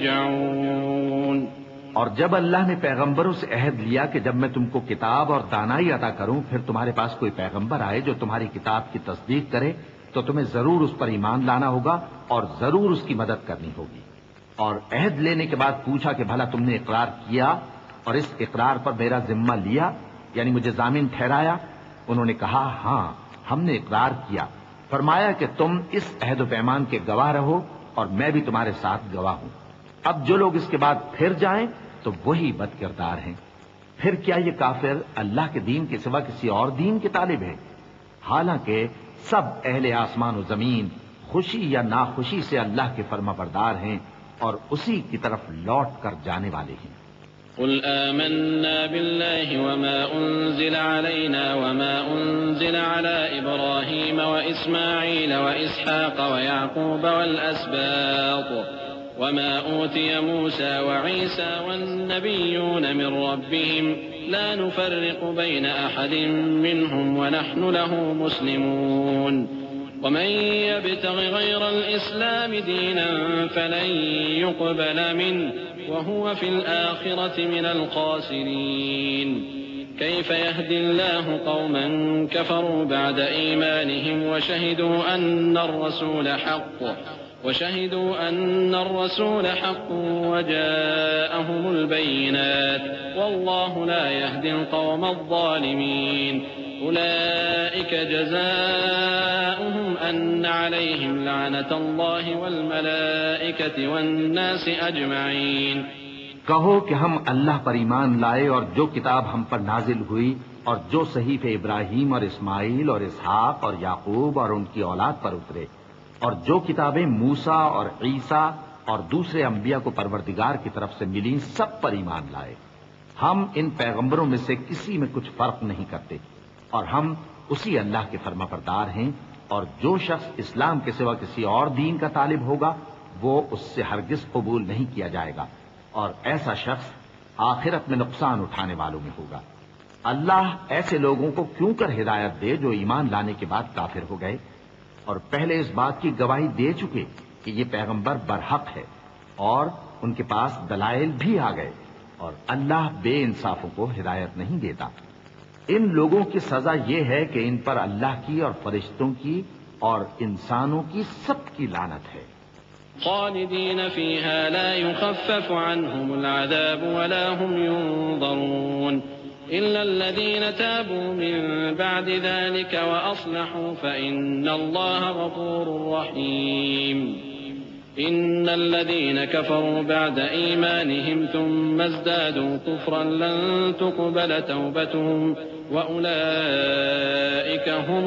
يرجعون۔ اور جب اللہ نے پیغمبروں سے عہد لیا کہ جب میں تم کو کتاب اور دانائی عطا کروں پھر تمہارے پاس کوئی پیغمبر آئے جو تمہاری کتاب کی تصدیق کرے تو تمہیں ضرور اس پر ایمان لانا ہوگا اور ضرور اس کی مدد کرنی ہوگی۔ اور عہد لینے کے بعد پوچھا کہ بھلا تم نے اقرار کیا اور اس اقرار پر میرا ذمہ لیا یعنی مجھے ضامن ٹھہرایا؟ انہوں نے کہا ہاں ہم نے اقرار کیا۔ فرمایا کہ تم اس عہد و پیمان کے گواہ رہو اور میں بھی تمہارے ساتھ گواہ ہوں۔ اب جو لوگ اس کے بعد پھر جائیں تو وہی بد کردار ہیں۔ پھر کیا یہ کافر اللہ کے دین کے سوا کسی اور دین کے طالب ہے؟ حالانکہ سب اہل آسمان و زمین خوشی یا ناخوشی سے اللہ کے فرما بردار ہیں اور اسی کی طرف لوٹ کر جانے والے ہیں۔ قل آمنا بالله وما أنزل علينا وما أنزل على إبراهيم وإسماعيل وإسحاق ويعقوب والأسباط وما أوتي موسى وعيسى والنبيون من ربهم لا نفرق بين أحد منهم ونحن له مسلمون ومن يبتغ غير الإسلام دينا فلن يقبل منه وهو في الآخرة من الخاسرين كيف يهدي الله قوما كفروا بعد إيمانهم وشهدوا أن الرسول حق وشهدوا أن الرسول حق وجاءهم البينات والله لا يهدي القوم الظالمين أولئك جزاؤهم أن عليهم لعنة الله والملائكة والناس أجمعين کہو کہ ہم اللہ پر ایمان لائے اور جو کتاب ہم پر نازل ہوئی اور جو صحیفے ابراہیم اور اسماعیل اور اسحاق اور یعقوب اور ان کی اولاد پر اترے اور جو کتابیں موسیٰ اور عیسیٰ اور دوسرے انبیاء کو پروردگار کی طرف سے ملیں سب پر ایمان لائے. ہم ان پیغمبروں میں سے کسی میں کچھ فرق نہیں کرتے اور ہم اسی اللہ کے فرما بردار ہیں، اور جو شخص اسلام کے سوا کسی اور دین کا طالب ہوگا وہ اس سے ہرگز قبول نہیں کیا جائے گا، اور ایسا شخص آخرت میں نقصان اٹھانے والوں میں ہوگا. اللہ ایسے لوگوں کو کیوں کر ہدایت دے جو ایمان لانے کے بعد کافر ہو گئے اور پہلے اس بات کی گواہی دے چکے کہ یہ پیغمبر برحق ہے اور ان کے پاس دلائل بھی آ گئے، اور اللہ بے انصافوں کو ہدایت نہیں دیتا. ان لوگوں کی سزا یہ ہے کہ ان پر اللہ کی اور فرشتوں کی اور انسانوں کی سب کی لعنت ہے. خالدین فیہا لا یخفف عنہم العذاب ولا هم ينظرون إلا الذين تابوا من بعد ذلك وأصلحوا فإن الله غفور رحيم. إن الذين كفروا بعد إيمانهم ثم ازدادوا كفرا لن تقبل توبتهم وأولئك هم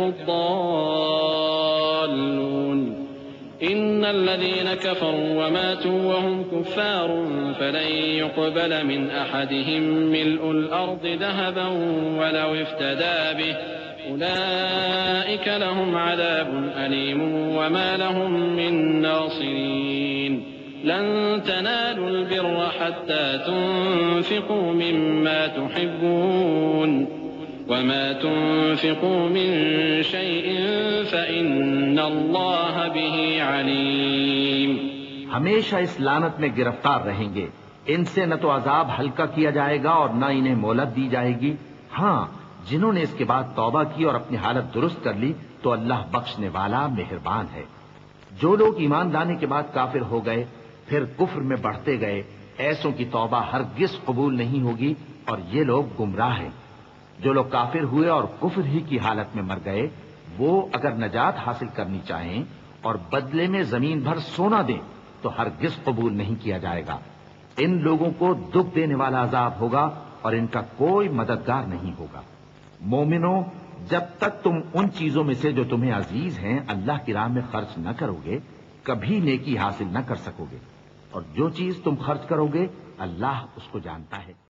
الضالون. إن الذين كفروا وماتوا وهم كفار فلن يقبل من أحدهم ملء الأرض ذهبا ولو افتدى به أولئك لهم عذاب أليم وما لهم من ناصرين. لن تنالوا البر حتى تنفقوا مما تحبون وما تنفقوا من شيء فإن الله به عليم. ہمیشہ اس لعنت میں گرفتار رہیں گے. ان سے نہ تو عذاب ہلکا کیا جائے گا اور نہ انہیں مہلت دی جائے گی. ہاں، جنہوں نے اس کے بعد توبہ کی اور اپنی حالت درست کر لی تو اللہ بخشنے والا مہربان ہے. جو لوگ ایمان لانے کے بعد کافر ہو گئے پھر کفر میں بڑھتے گئے، ایسوں کی توبہ ہرگز قبول نہیں ہوگی اور یہ لوگ گمراہ ہیں. جو لوگ کافر ہوئے اور کفر ہی کی حالت میں مر گئے، وہ اگر نجات حاصل کرنی چاہیں اور بدلے میں زمین بھر سونا دیں تو ہرگز قبول نہیں کیا جائے گا. ان لوگوں کو دکھ دینے والا عذاب ہوگا اور ان کا کوئی مددگار نہیں ہوگا. مومنوں، جب تک تم ان چیزوں میں سے جو تمہیں عزیز ہیں اللہ کی راہ میں خرچ نہ کرو گے کبھی نیکی حاصل نہ کر سکو گے، اور جو چیز تم خرچ کرو گے اللہ اس کو جانتا ہے.